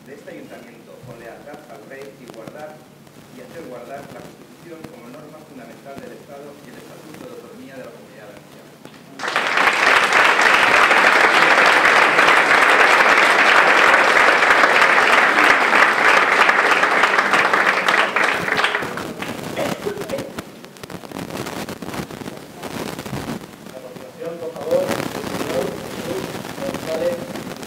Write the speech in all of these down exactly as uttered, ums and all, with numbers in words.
de este ayuntamiento con lealtad al rey y guardar y hacer guardar la Constitución como norma fundamental del Estado y el Estatuto de Autonomía de la Comunidad Valenciana. Por favor, el señor Jesús González.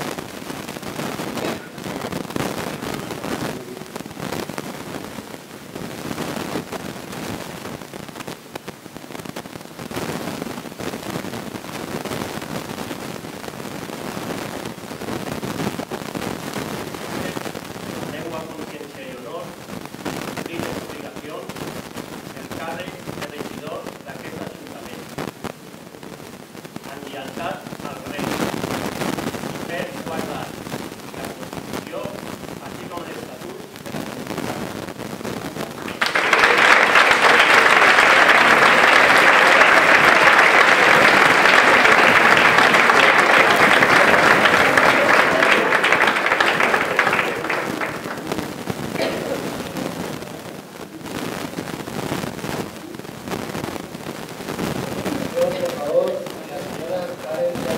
Lengua, conciencia y honor, cumplir la obligación, el càrrec de regidor d'aquest Ajuntament. En lleialtat al rei, fer guardar la Constitució, així com l'Estatut de la Comunitat. Por favor, la señora Karen.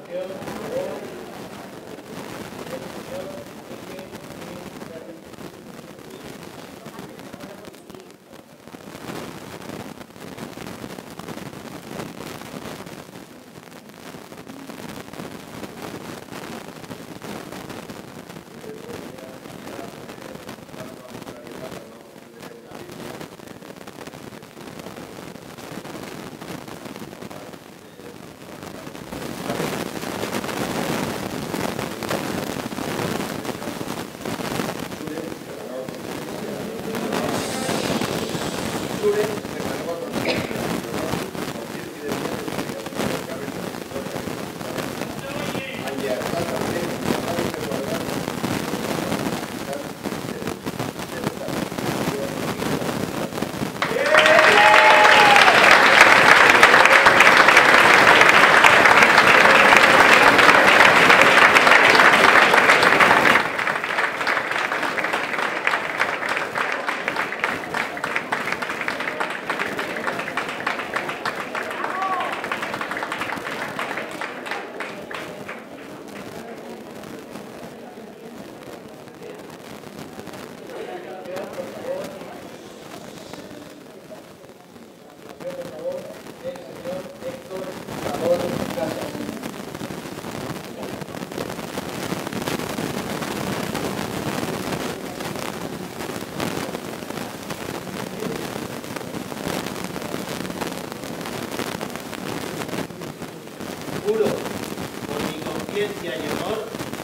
Juro, por mi conciencia y honor,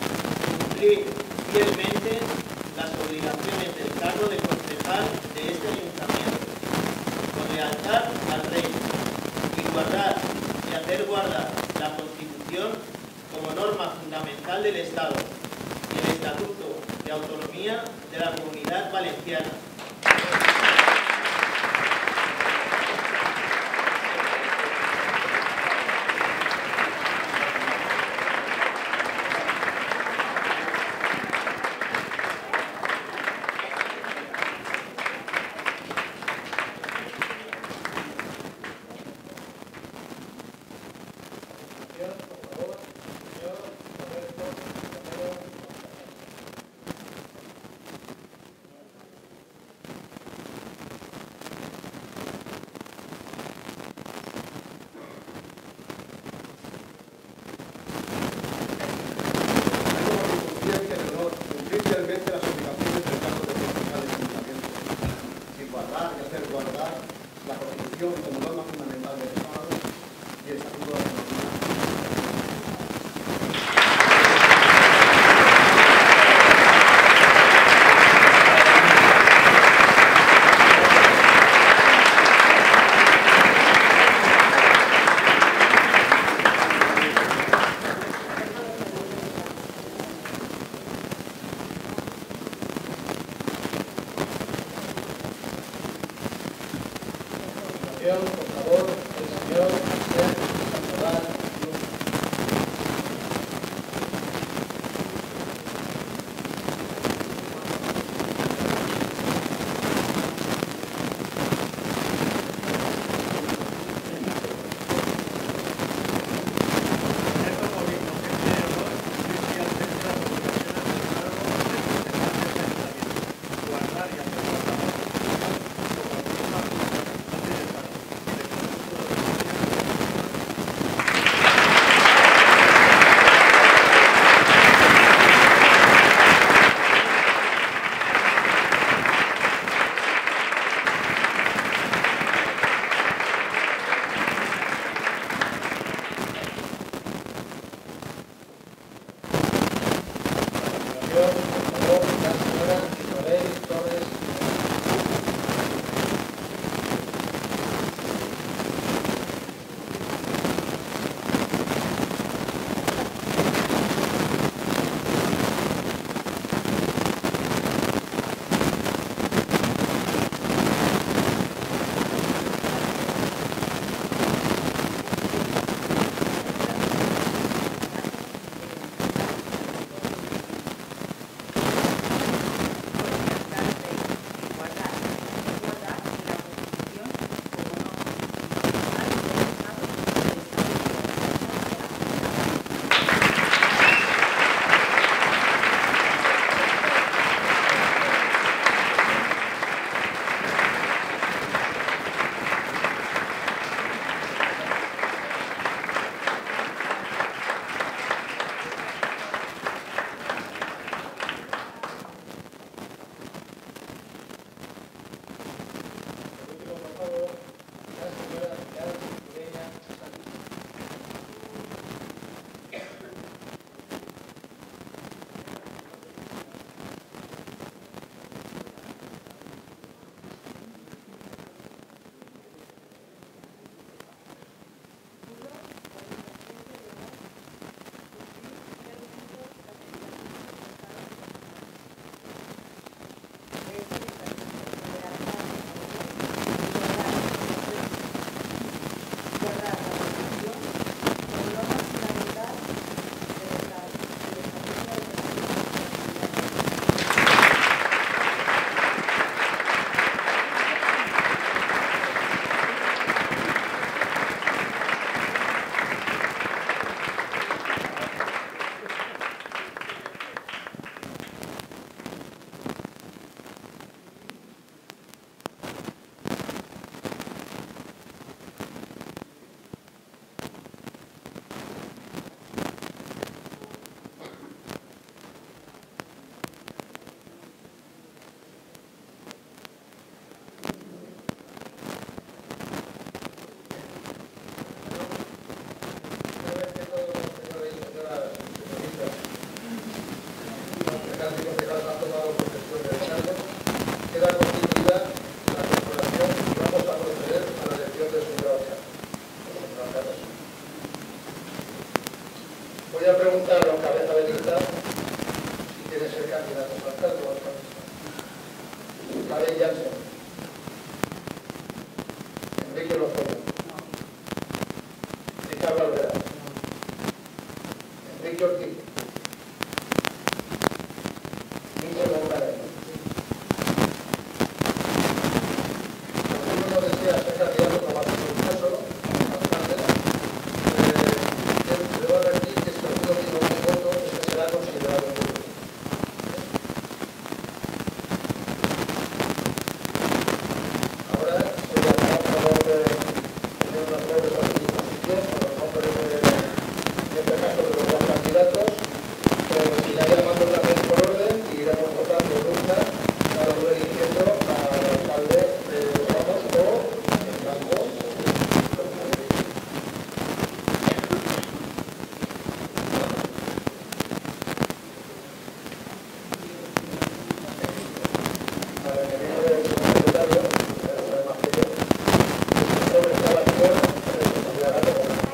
cumplir fielmente las obligaciones del cargo de concejal de este ayuntamiento, con lealtad al rey, y guardar y hacer guardar la Constitución como norma fundamental del Estado y el Estatuto de Autonomía de la Comunidad Valenciana. Voy a preguntar a los cabezas de lista si quieren ser candidatos al alcalde o alcaldesa. Karen Jansen. Enrique Lozoya. Ricardo Alvear. Enrique Ortiz. Michel González. Si uno desea ser candidato como hace un caso, alcalde, eh, le voy a decir que si alguno tiene un voto, este será considerado un voto. Ahora se llamará a favor de tener unas breves participación con los nombres de, en este caso, de los dos candidatos. Pero si la llamando también por orden y iremos votando nunca para ir eligiendo al alcalde de los Ramos o en blanco. Para que viene el secretario, pero sabe más que yo, sobre esta acción, responsabilidad de la comunidad.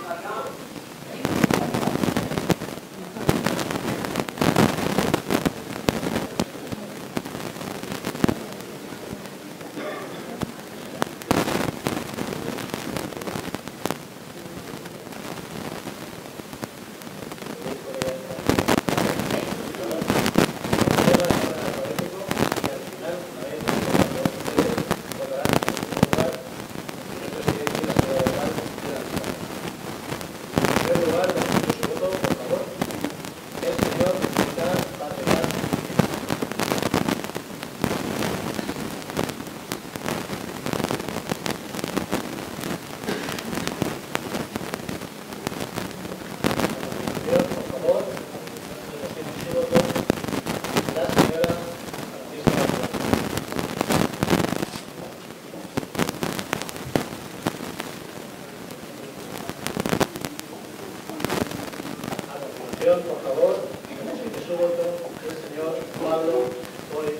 Por favor, que su voto el señor Pablo Boris.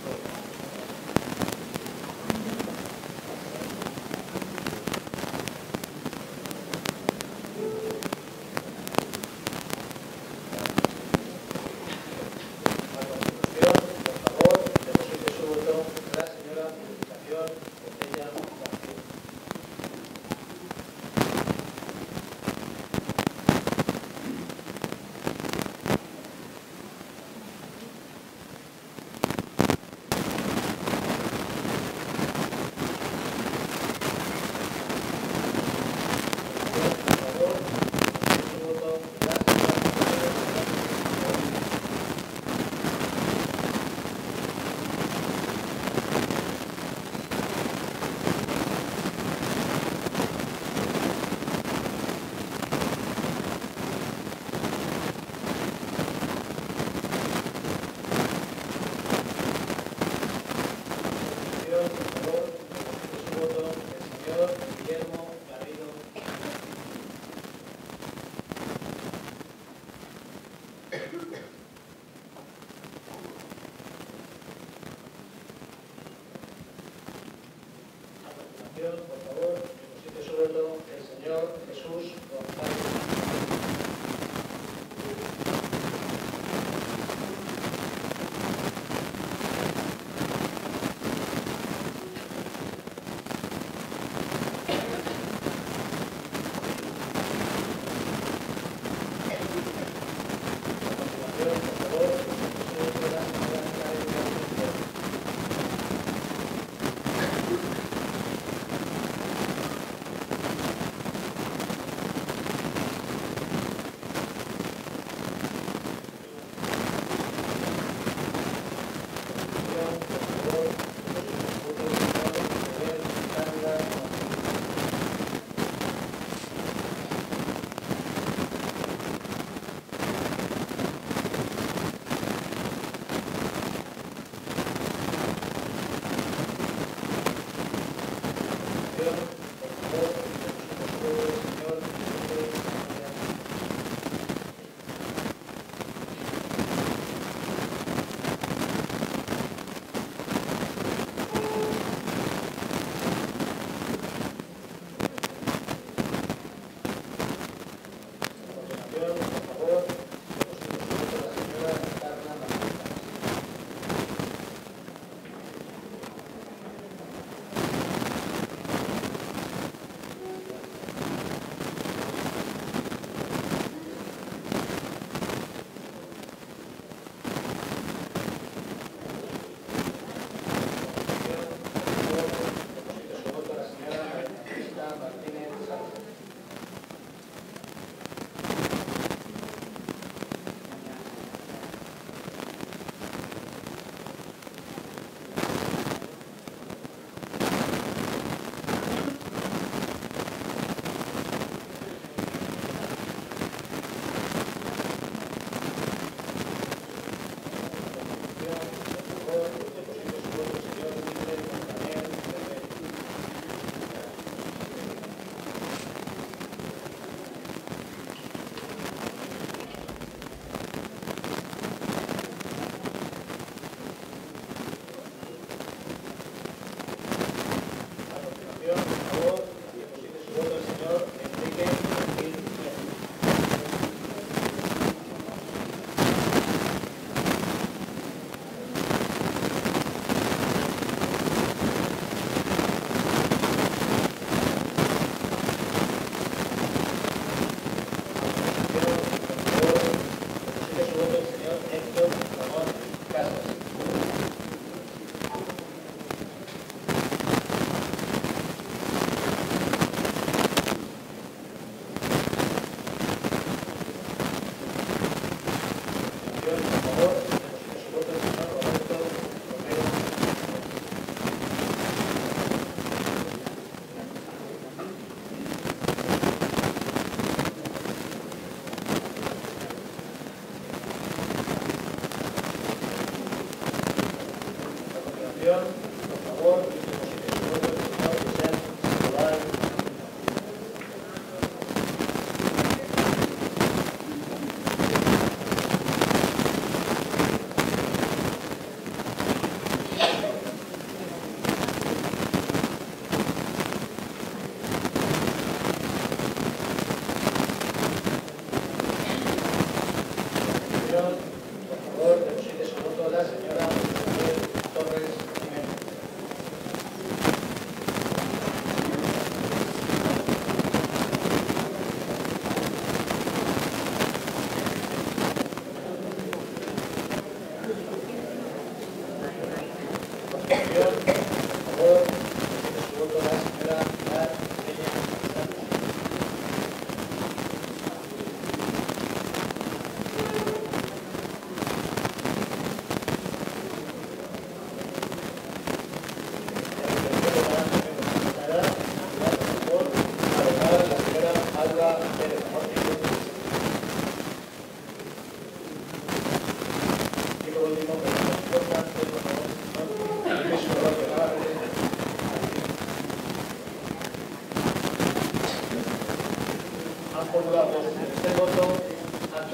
A continuación, por favor, deposite su voto la señora Purificación Botella García.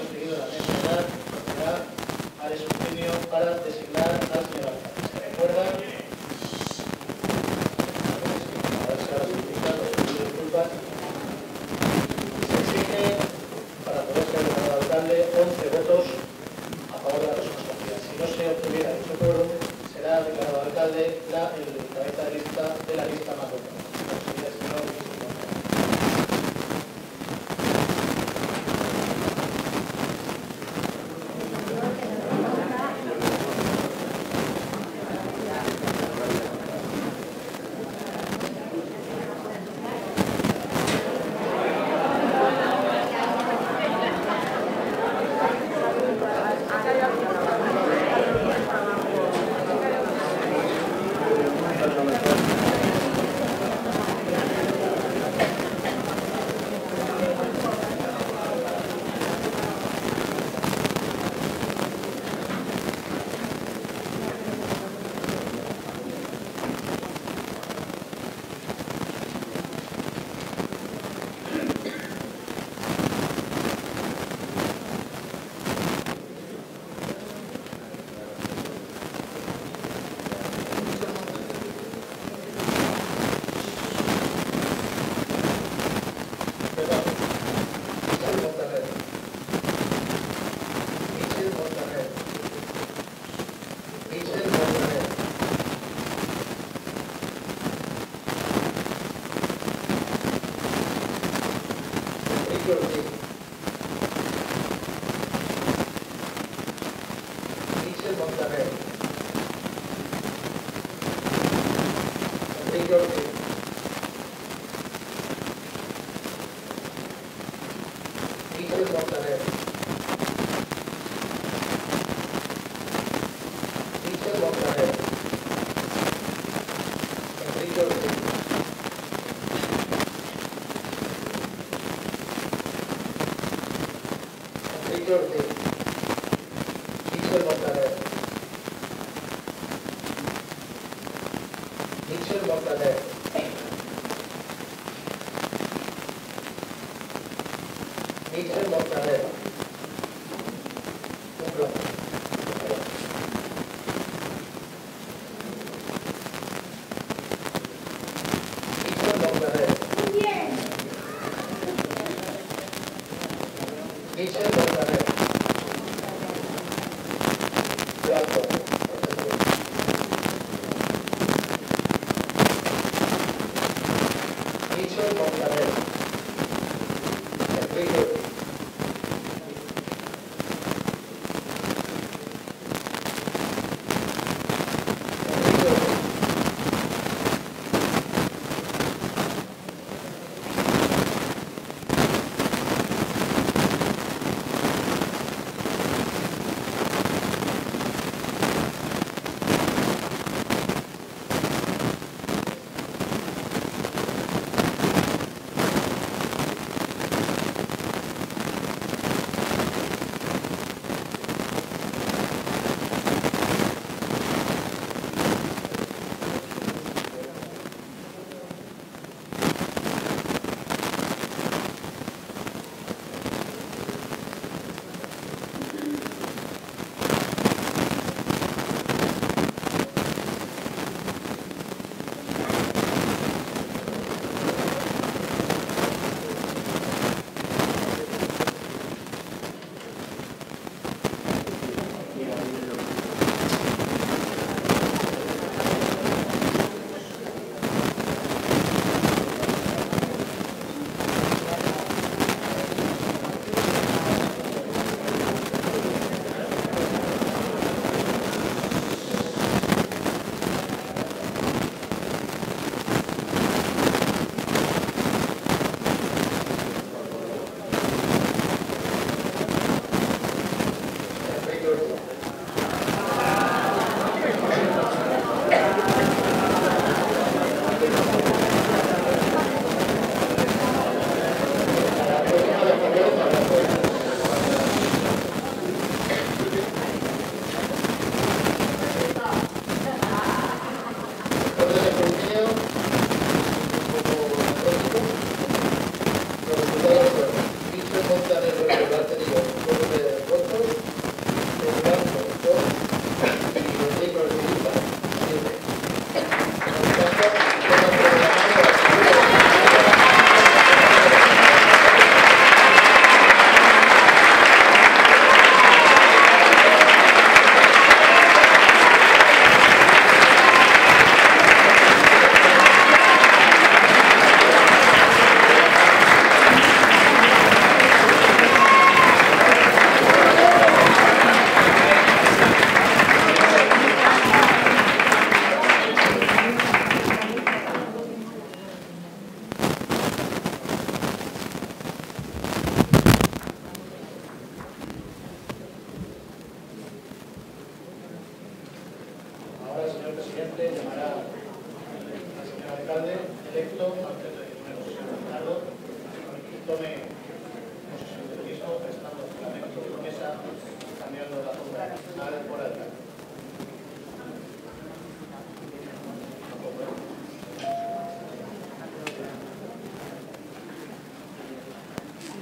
acto seguido la mesa de edad procederá al escrutinio para designar al señor alcalde. ¿Se recuerda? A ver si ahora se indica, los pido disculpas. Se exige, para poder ser declarado alcalde, once votos a favor de la persona escogida. Si no se obtuviera dicho quórum, será declarado alcalde la, el cabeza de lista de la lista más votada.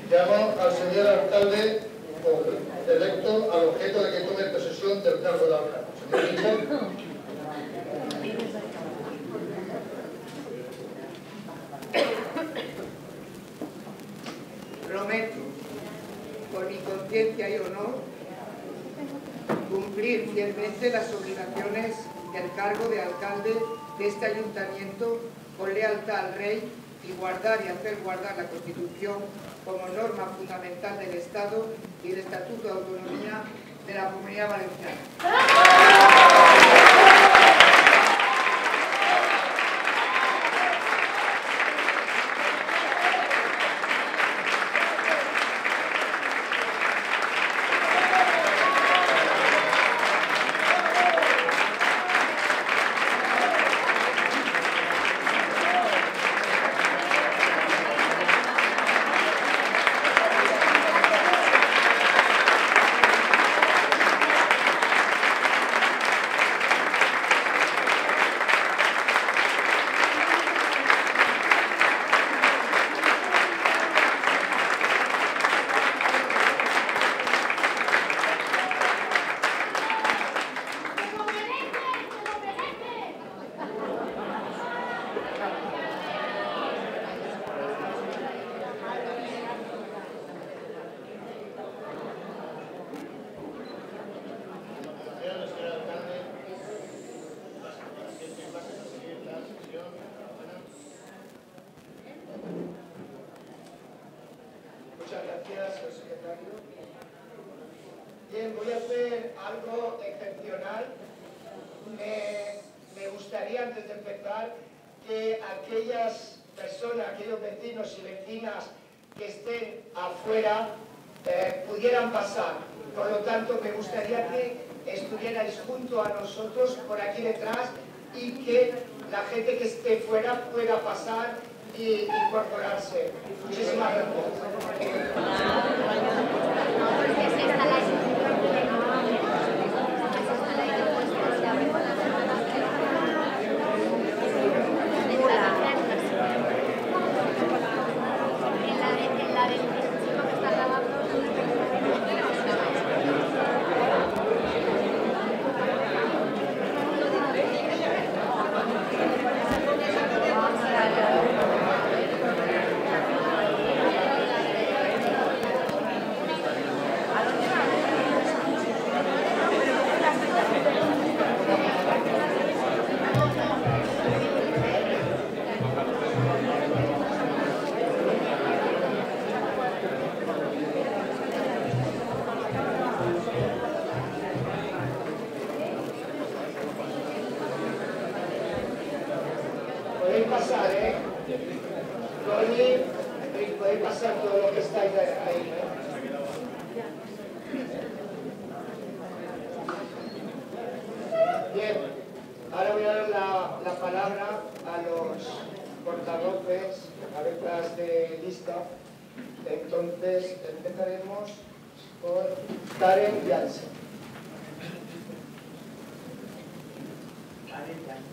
Llamo al señor alcalde electo al objeto de que tome posesión del cargo de alcalde. Señor Nico. Prometo, por mi conciencia y honor, cumplir fielmente las obligaciones del cargo de alcalde de este ayuntamiento con lealtad al Rey y guardar y hacer guardar la Constitución como norma fundamental del Estado y el Estatuto de Autonomía de la Comunidad Valenciana. Muchas gracias, señor secretario. Bien, voy a hacer algo excepcional. Me, me gustaría, antes de empezar, que aquellas personas, aquellos vecinos y vecinas que estén afuera eh, pudieran pasar. Por lo tanto, me gustaría que estuvierais junto a nosotros por aquí detrás y que la gente que esté fuera pueda pasar y incorporarse. Muchísimas gracias. Podéis pasar, ¿eh? Podéis, podéis pasar todo lo que estáis ahí, ¿eh? Bien, ahora voy a dar la, la palabra a los portavoces, cabezas de lista. Entonces, empezaremos por Karen Jansen. Karen Jansen.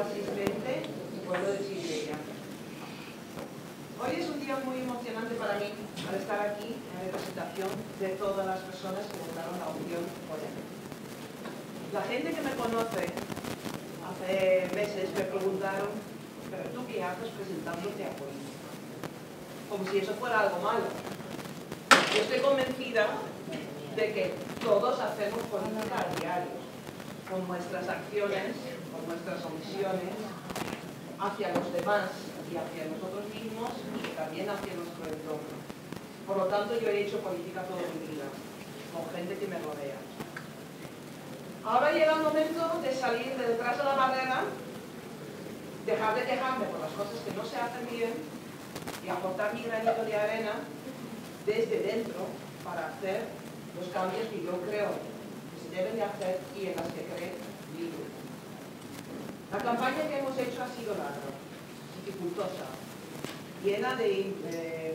asistente del pueblo de Chirivella. Hoy es un día muy emocionante para mí al estar aquí en representación de todas las personas que votaron la opción Oya. La gente que me conoce hace meses me preguntaron, ¿pero tú qué haces presentándote a política? Como si eso fuera algo malo. Yo estoy convencida de que todos hacemos política a diario, con nuestras acciones, con nuestras omisiones, hacia los demás y hacia nosotros mismos y también hacia nuestro entorno. Por lo tanto, yo he hecho política toda mi vida, con gente que me rodea. Ahora llega el momento de salir de detrás de la barrera, dejar de quejarme por las cosas que no se hacen bien y aportar mi granito de arena desde dentro para hacer los cambios que yo creo que se deben de hacer y en las que cree vivo. La campaña que hemos hecho ha sido larga, dificultosa, llena de, eh,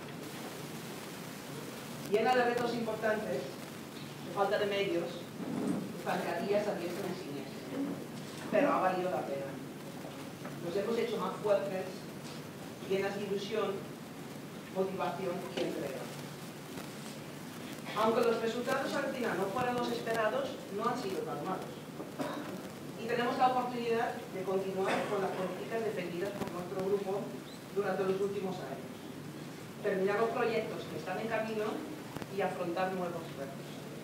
llena de retos importantes, de falta de medios, de zancadillas a diestra y siniestra, pero ha valido la pena. Nos hemos hecho más fuertes, llenas de ilusión, motivación y entrega. Aunque los resultados al final no fueran los esperados, no han sido tan malos. Y tenemos la oportunidad de continuar con las políticas defendidas por nuestro grupo durante los últimos años. Terminar los proyectos que están en camino y afrontar nuevos retos.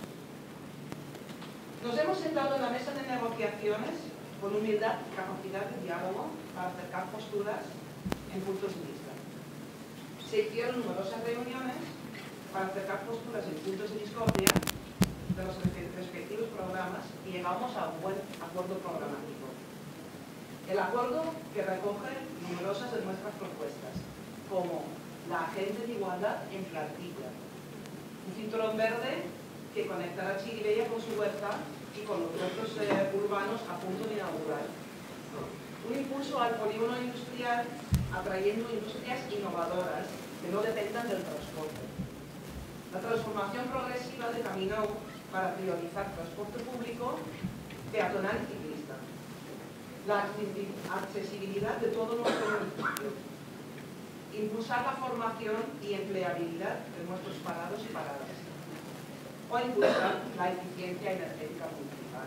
Nos hemos sentado en la mesa de negociaciones con humildad y capacidad de diálogo para acercar posturas en puntos de vista. Se hicieron numerosas reuniones para acercar posturas en puntos de discordia de los respectivos programas y llegamos a un buen acuerdo programático. El acuerdo que recoge numerosas de nuestras propuestas, como la agenda de igualdad en plantilla, un cinturón verde que conectará Chirivella con su huerta y con los huertos eh, urbanos a punto de inaugurar. Un impulso al polígono industrial atrayendo industrias innovadoras que no dependan del transporte. La transformación progresiva de Camino para priorizar transporte público, peatonal y ciclista. La accesibilidad de todo nuestro municipio. Impulsar la formación y empleabilidad de nuestros parados y paradas. O impulsar la eficiencia energética municipal.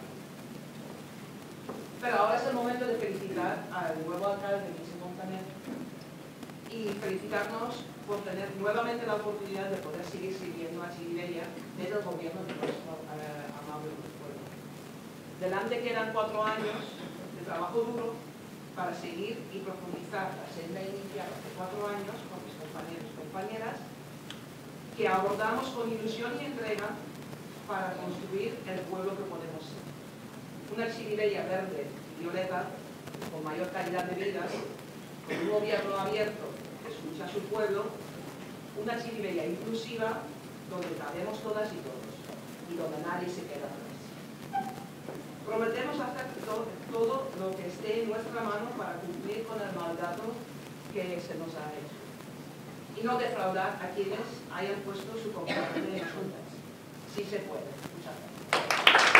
Pero ahora es el momento de felicitar al nuevo alcalde, José Montaner, y felicitarnos por tener nuevamente la oportunidad de poder seguir sirviendo a Chirivella desde el gobierno de nuestro eh, amable pueblo. Delante quedan cuatro años de trabajo duro para seguir y profundizar la senda iniciada hace cuatro años con mis compañeros y compañeras, que abordamos con ilusión y entrega para construir el pueblo que podemos ser. Una Chirivella verde y violeta, con mayor calidad de vida, con un gobierno abierto que escucha a su pueblo, una Chirivella inclusiva donde cabemos todas y todos y donde nadie se queda atrás. Prometemos hacer to todo lo que esté en nuestra mano para cumplir con el mandato que se nos ha hecho y no defraudar a quienes hayan puesto su confianza en las juntas. Sí se puede. Muchas gracias.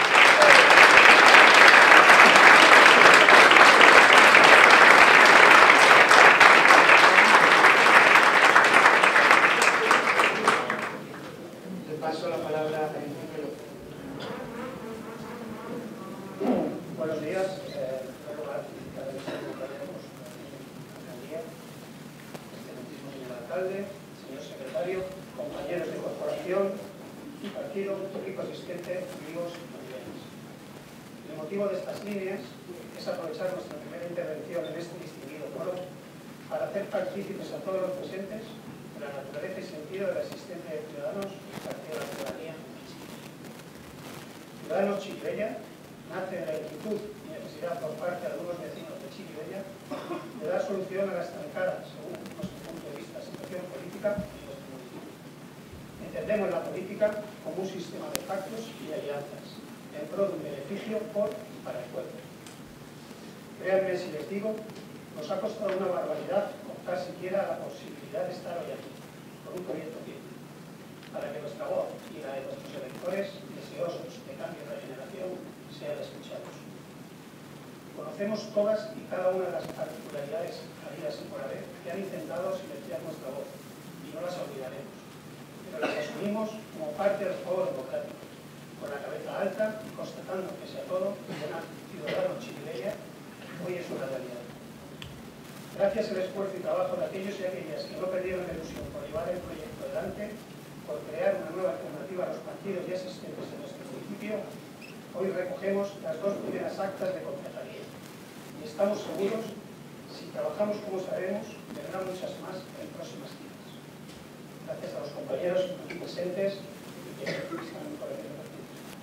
Paso la palabra a Enrique López. Buenos días. Eh, en primer lugar, felicitar al secretario, alcaldía, excelentísimo señor alcalde, señor secretario, compañeros de corporación, partido, público asistente, amigos y familiares. El motivo de estas líneas es aprovechar nuestra primera intervención en este distinguido foro para hacer partícipes a todos los presentes de la naturaleza y sentido de la existencia de Ciudadanos y Partido de la Ciudadanía. Ciudadanos Chirivella nace de la inquietud y necesidad por parte de algunos vecinos de Chirivella de dar solución a la estancada, según nuestro punto de vista, situación política en nuestro municipio. Entendemos la política como un sistema de pactos y de alianzas en pro de un beneficio por y para el pueblo. Créanme si les digo, nos ha costado una barbaridad optar siquiera a la posibilidad de estar hoy aquí, por un proyecto firme, para que nuestra voz y la de nuestros electores deseosos de cambio y regeneración sean escuchados. Por Conocemos todas y cada una de las particularidades habidas y por haber que han intentado silenciar nuestra voz, y no las olvidaremos, pero las asumimos como parte del juego democrático, con la cabeza alta y constatando que sea todo, un ciudadano chiribeña, hoy es una realidad. Gracias al esfuerzo y trabajo de aquellos y aquellas que no perdieron la ilusión por llevar el proyecto adelante, por crear una nueva alternativa a los partidos ya existentes en nuestro municipio, hoy recogemos las dos primeras actas de concejalía. Y estamos seguros, si trabajamos como sabemos, vendrán muchas más en próximas citas. Gracias a los compañeros aquí presentes y que están por el partido.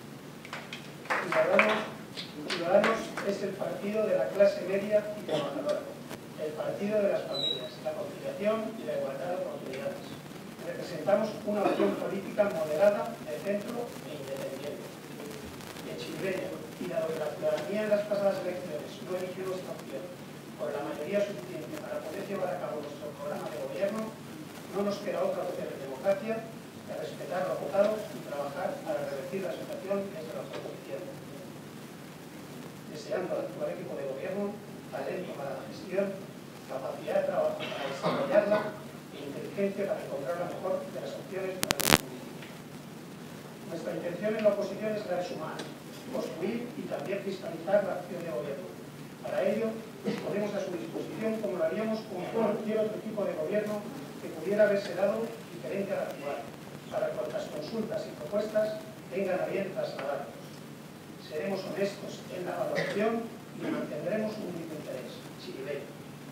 Ciudadanos, Ciudadanos es el partido de la clase media y trabajadora, el partido de las familias, la conciliación y la igualdad de oportunidades. Representamos una opción política moderada, de centro e independiente. En Chiribeña, y dado que la ciudadanía en las pasadas elecciones no eligió nuestra opción por la mayoría suficiente para poder llevar a cabo nuestro programa de gobierno, no nos queda otra opción de democracia que respetar lo votado y trabajar para revertir la situación desde la oposición. Deseando al actual equipo de gobierno talento para la gestión, capacidad de trabajo para desarrollarla e inteligencia para encontrar la mejor de las opciones para el municipio. Nuestra intención en la oposición es la de sumar, construir y también fiscalizar la acción de gobierno. Para ello, nos ponemos a su disposición como lo haríamos con cualquier otro tipo de gobierno que pudiera haberse dado diferente al actual, para cuantas consultas y propuestas tengan a bien trasladarnos. Seremos honestos en la evaluación y mantendremos un único interés, chiribeño.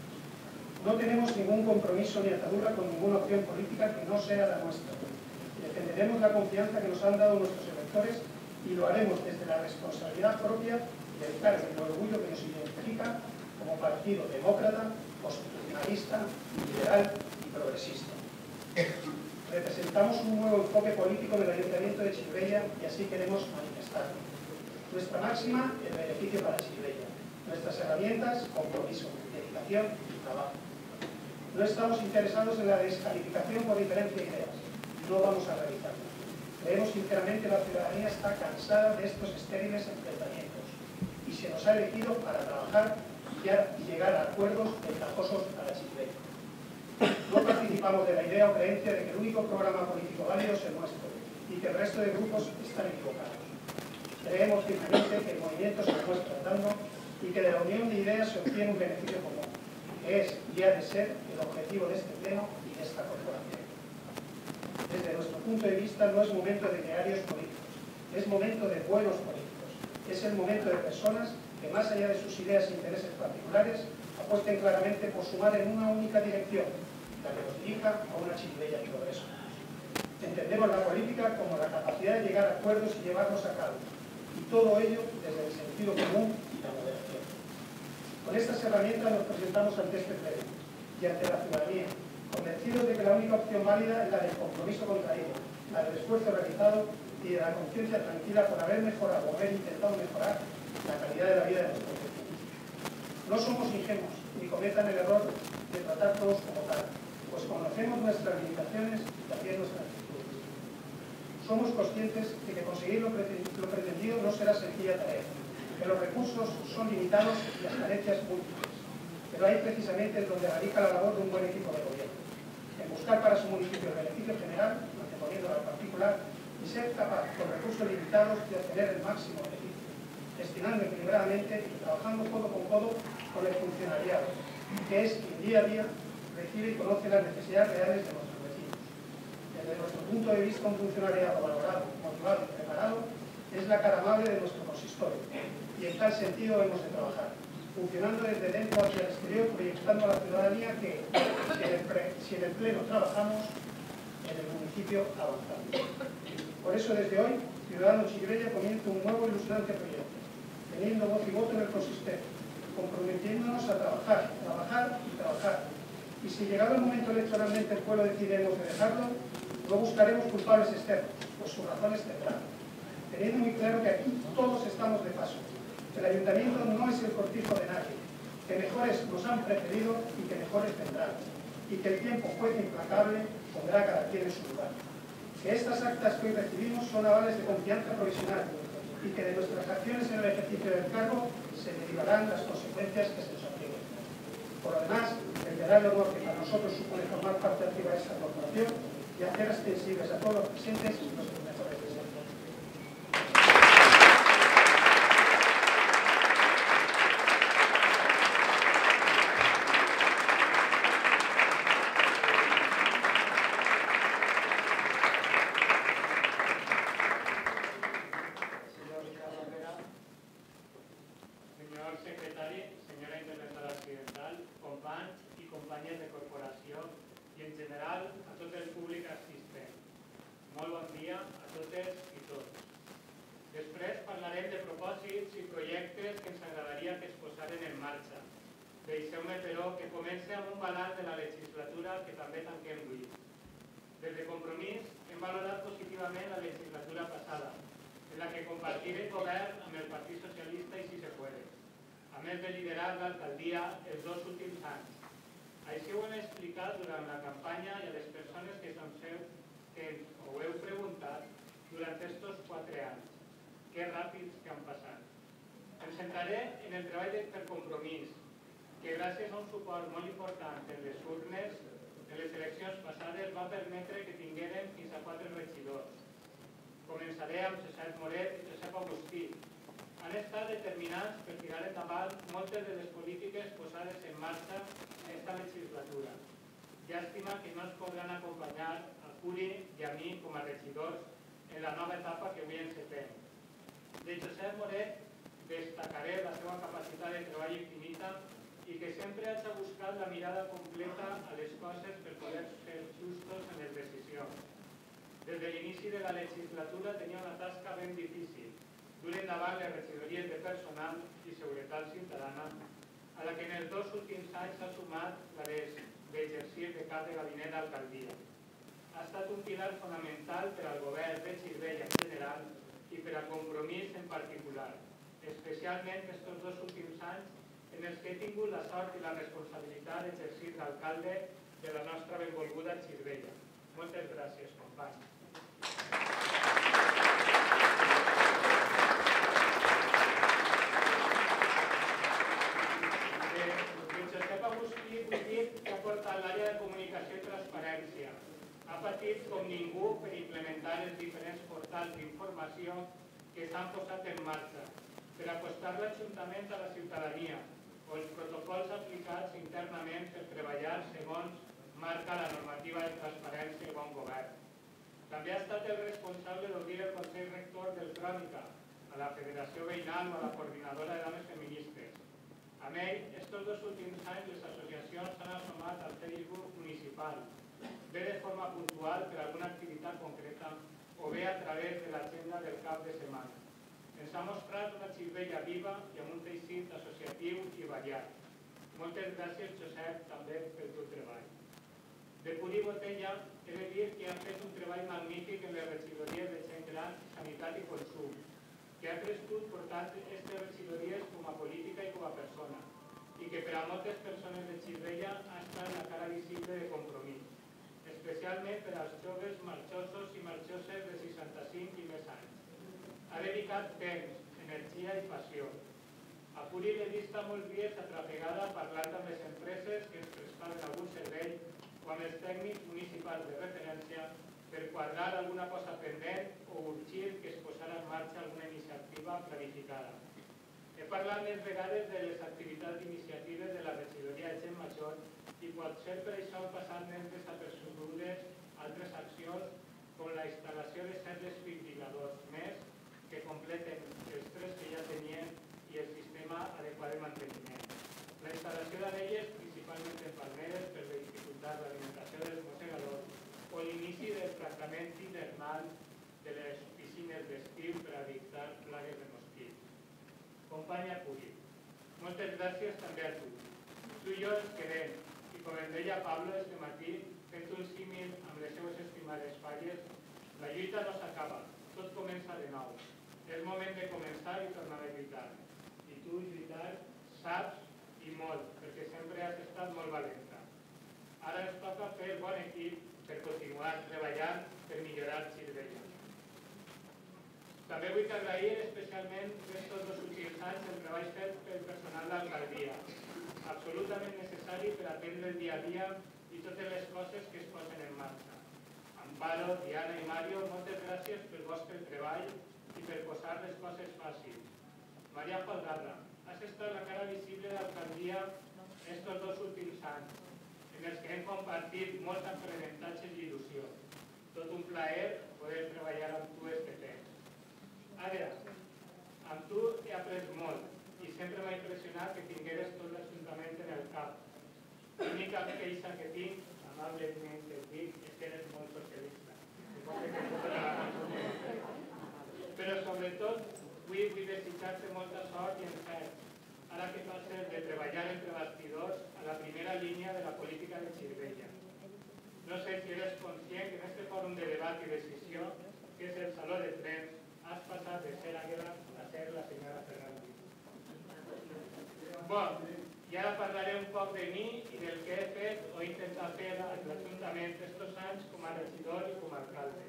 No tenemos ningún compromiso ni atadura con ninguna opción política que no sea la nuestra. Defenderemos la confianza que nos han dado nuestros electores y lo haremos desde la responsabilidad propia y el cargo y el orgullo que nos identifica como partido demócrata, constitucionalista, liberal y progresista. Representamos un nuevo enfoque político en el Ayuntamiento de Chiribeña y así queremos manifestarlo. Nuestra máxima, el beneficio para Chiribeña. Nuestras herramientas, compromiso, dedicación y trabajo. No estamos interesados en la descalificación por diferencia de ideas. No vamos a realizarla. Creemos sinceramente que la ciudadanía está cansada de estos estériles enfrentamientos y se nos ha elegido para trabajar y llegar a acuerdos ventajosos para Chiribeña. No participamos de la idea o creencia de que el único programa político válido es el nuestro y que el resto de grupos están equivocados. Creemos firmemente que el movimiento se demuestra andando y que de la unión de ideas se obtiene un beneficio común, que es y ha de ser el objetivo de este pleno y de esta corporación. Desde nuestro punto de vista no es momento de idearios políticos, es momento de buenos políticos, es el momento de personas que más allá de sus ideas e intereses particulares apuesten claramente por sumar en una única dirección, la que nos dirija a una Chiribeña en progreso. Entendemos la política como la capacidad de llegar a acuerdos y llevarlos a cabo, y todo ello desde el sentido común y la moderación. Con estas herramientas nos presentamos ante este pleno y ante la ciudadanía, convencidos de que la única opción válida es la del compromiso contraído, la del esfuerzo realizado y de la conciencia tranquila por haber mejorado o haber intentado mejorar la calidad de la vida de nuestros vecinos. No somos ingenuos ni cometan el error de tratar todos como tal, pues conocemos nuestras limitaciones y también nuestras virtudes. Somos conscientes de que conseguir lo pretendido no será sencilla tarea, que los recursos son limitados y las carencias múltiples, pero ahí precisamente es donde radica la labor de un buen equipo de gobierno, en buscar para su municipio el beneficio general, anteponiéndolo al particular, y ser capaz, con recursos limitados, de obtener el máximo beneficio, destinando equilibradamente y trabajando codo con codo con el funcionariado, que es quien día a día recibe y conoce las necesidades reales de nuestros vecinos. Desde nuestro punto de vista, un funcionariado valorado, motivado y preparado es la cara amable de nuestro consistorio, y en tal sentido hemos de trabajar, funcionando desde dentro hacia el exterior, proyectando a la ciudadanía que, si en el, pre, si en el pleno trabajamos, en el municipio avanzamos. Por eso, desde hoy, Ciudadanos Chiribeña comienza un nuevo e ilusionante proyecto, teniendo voz y voto en el consistorio, comprometiéndonos a trabajar, trabajar y trabajar. Y si llegado el momento electoralmente el pueblo decide hemos de dejarlo, no buscaremos culpables externos, pues sus razones tendrán. Teniendo muy claro que aquí todos estamos de paso, que el ayuntamiento no es el cortijo de nadie, que mejores nos han precedido y que mejores vendrán, y que el tiempo juez implacable pondrá cada quien en su lugar. Que estas actas que hoy recibimos son avales de confianza provisional y que de nuestras acciones en el ejercicio del cargo se derivarán las consecuencias que se les obliguen. Por lo demás, el gran honor que para nosotros supone formar parte activa de esta corporación y hacer extensibles a todos los presentes los mejores deseos. Señor secretari, senyora intendenta accidental, companys i companyes de corporació i en general a tot el públic assistent. Molt bon dia a totes i tots. Després parlarem de propòsits i projectes que ens agradaria que es posaren en marxa. Deixeu-me, però, que comenci amb un balanç de la legislatura que també tanquem avui. Des de Compromís hem valorat positivament la legislatura passada, en la que compartirem govern amb el Partit Socialista i Si se puede, a més de liderar l'alcaldia els dos últims anys. Així ho hem explicat durant la campanya i a les persones que, que ho heu preguntat durant aquests quatre anys. Que ràpids que han passat. Em centraré en el treball per Compromís, que gràcies a un suport molt important en les urnes, en les eleccions passades va permetre que tinguérem fins a quatre regidors. Començaré amb Josep Moret i Josep Agustí. Han estat determinants per tirar endavant moltes de les polítiques posades en marxa en aquesta legislatura. Llàstima que no ens podran acompanyar a Puri i a mi com a regidors en la nova etapa que avui encetem. De Josep Moret destacaré la seva capacitat de treball infinita i que sempre hagi buscat la mirada completa a les coses per poder ser justos en les decisions. Des de l'inici de la legislatura tenia una tasca ben difícil, dur endavant les regidories de personal i seguretat ciutadana, a la que en els dos últims anys s'ha sumat la d'exercir de cap de gabinet d'alcaldia. Ha estat un pilar fonamental per al govern de Girbella en general i per a Compromís en particular, especialment aquests dos últims anys en els que he tingut la sort i la responsabilitat d'exercir d'alcalde de la nostra benvolguda Girbella. Moltes gràcies, companys. De Josep Agustí vull dir que ha portat l'àrea de comunicació i transparència. Ha patit com ningú per implementar els diferents portals d'informació que s'han posat en marxa, per acostar l'Ajuntament a la ciutadania, o els protocols aplicats internament per treballar segons marca la normativa de transparència i bon govern. També ha estat el responsable d'obrir el Consell Rector del Crònica, a la Federació Veïnal o a la Coordinadora de Dones Feministes. Amb ell, aquests dos últims anys les associacions s'han assomat al Facebook municipal, bé de forma puntual per alguna activitat concreta o bé a través de l'agenda del cap de setmana. Ens ha mostrat una Girbella viva i amb un teixit associatiu i variat. Moltes gràcies, Josep, també pel teu treball. De Puri Botella he de dir que han fet un treball magnífic en les regidories de gent gran, sanitat i consum, que ha crescut portant aquestes regidories com a política i com a persona, i que per a moltes persones de Girbella ha estat la cara visible de Compromís, especialment per als joves marxosos i marxoses de seixanta-cinc i més anys. Ha dedicat temps, energia i passió. A Puri l'he vista molts dies atrafegada parlant amb les empreses que ens prestaven algun servei o amb els tècnics municipals de referència per quadrar alguna cosa pendent o urgir que es posara en marxa alguna iniciativa planificada. He parlat més vegades de les activitats iniciatives de la regidoria de gent major i potser per això han passat més desapercebudes altres accions com la instal·lació de set desfibriladors més que completen els tres que ja tenien i el sistema adequat de manteniment. La instal·lació d'abelles, principalment en palmeres, per dificultar l'alimentació dels mossegadors, o l'inici del tractament hivernal de les piscines d'estiu per evitar plagues de mosquits. Companya Puri, moltes gràcies també a tu. Tu i jo ens quedem, i com em deia Pablo este matí, fent un símil amb les seues estimades falles, la lluita no s'acaba, tot comença de nou. És moment de començar i tornar a lluitar. I tu, lluitar, saps i molt, perquè sempre has estat molt valenta. Ara ens toca fer bon equip per continuar treballant per millorar Girbella. També vull agrair especialment aquests dos últims anys el treball fet per absolutament necessari per atendre el dia a dia i totes les coses que es posen en marxa. Amparo, Diana i Mario, moltes gràcies pel vostre treball i per posar les coses fàcils. Maria Falgarra, has estat la cara visible de l'alcaldia estos dos últims anys, en els que hem compartit molts aprenentatges i il·lusió. Tot un plaer poder treballar amb tu este temps. Àgueda, amb tu he après molt i sempre m'ha impressionat que tingueres tot l'Ajuntament en el cap. L'única queixa que tinc, amablement et dic, és que eres molt socialista. Però sobretot vull desitjar-te molta sort i encert, ara que passes de treballar entre bastidors a la primera línia de la política de Xirivella. No sé si eres conscient que en este fòrum de debat i decisió, que és el Saló de Trens, has passat de ser Àgueda a ser la senyora Fernández. Bon, i ara parlaré un poc de mi i del que he fet o intentat fer a l'Ajuntament estos anys com a regidor i com a alcalde.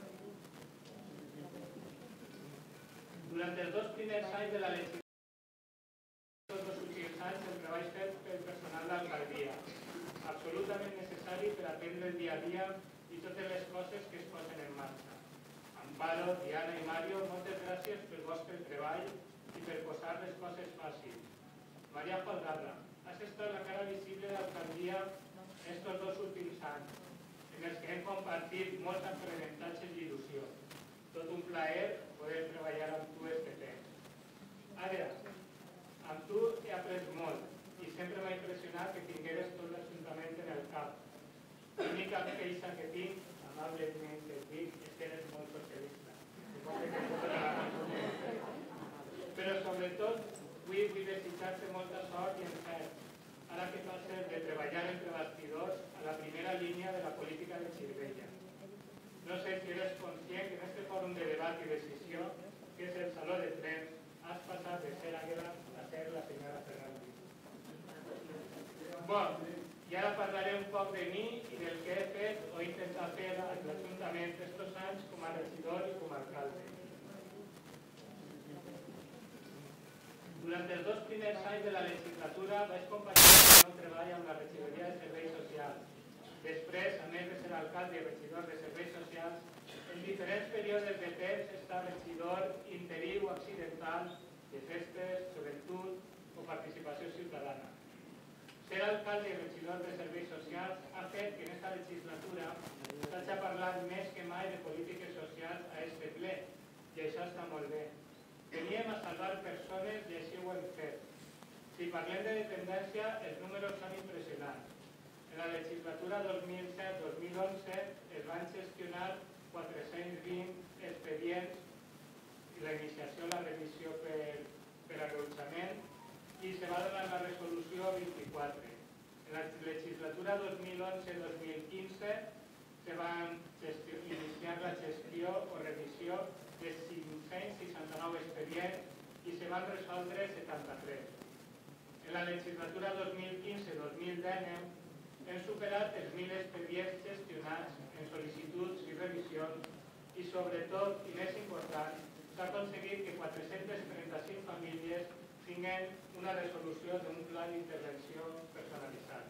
Durant els dos primers anys de la legislatura, els dos últims anys el treball fet pel personal d'alcaldia, absolutament necessari per atendre el dia a dia i totes les coses que es posen en marxa. Amparo, Diana i Mario, moltes gràcies pel vostre treball i per posar les coses fàcils. Maria Falgarra, has estat la cara visible de l'alcaldia estos dos últims anys, en els que hem compartit molts aprenentatges i il·lusió. Tot un plaer poder treballar amb tu este temps. Àgueda, amb tu he après molt i sempre m'ha impressionat que tingueres tot l'Ajuntament en el cap. L'única queixa que tinc, amablement et dic, és que eres molt socialista. Però sobretot vull desitjar-te molta sort i encert, ara que passes de treballar entre bastidors a la primera línia de la política de Xirivella. No sé si eres conscient que en este fòrum de debat i decisió, que és el Saló de Trens, has passat de ser Àgueda a ser la senyora Fernández. Bon, i ara parlaré un poc de mi i del que he fet o intentat fer a l'Ajuntament estos anys com a regidor i com a alcalde. Durant els dos primers anys de la legislatura vaig compaginar el meu treball amb la regidoria de Serveis Socials. Després, a més de ser alcalde i regidor de Serveis Socials, en diferents períodes de temps he estat regidor interí o accidental de festes, joventut o participació ciutadana. Ser alcalde i regidor de Serveis Socials ha fet que en aquesta legislatura s'hagi parlat més que mai de polítiques socials a este ple, i això està molt bé. Veníem a salvar persones i així ho hem fet. Si parlem de dependència, els números són impressionants. En la legislatura dos mil set dos mil onze es van gestionar quatre-cents vint expedients i la iniciació, la revisió per, per arrelament i se va donar la resolució vint-i-quatre. En la legislatura dos mil onze dos mil quinze se van iniciar la gestió o revisió de cinc-cents seixanta-nou expedients i se van resoldre setanta-tres. En la legislatura dos mil quinze dos mil dinou hem superat els mil expedients gestionats en sol·licituds i revisions i sobretot, i més important, s'ha aconseguit que quatre-centes trenta-cinc famílies tinguin una resolució d'un pla d'intervenció personalitzat.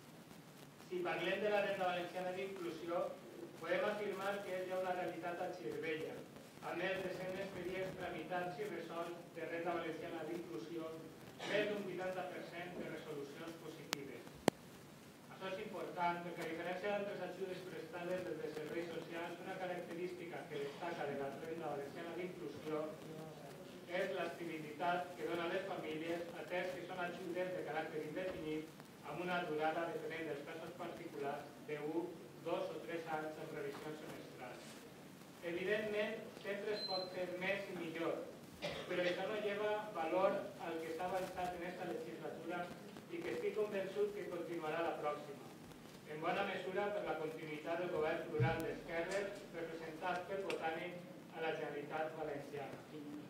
Si parlem de la renda valenciana d'inclusió, podem afirmar que és ja una realitat a Xirivella, a més de cent expedients tramitats i resolts de renda valenciana d'inclusió, més d'un vuitanta per cent de resolucions positives. Això és important perquè, a diferència d'altres ajudes prestades des de serveis socials, una característica que destaca de la renda valenciana d'inclusió és l'estabilitat que dona a les famílies, atès que són ajudes de caràcter indefinit amb una durada, depenent dels casos particulars, d'un, dos o tres anys en revisions semestrals. Evidentment, sempre es pot fer més i millor, però això no lleva valor al que s'ha avançat en aquesta legislatura i que estic convençut que continuarà la pròxima, en bona mesura per la continuïtat del govern plural d'esquerres representat pel Botànic a la Generalitat Valenciana.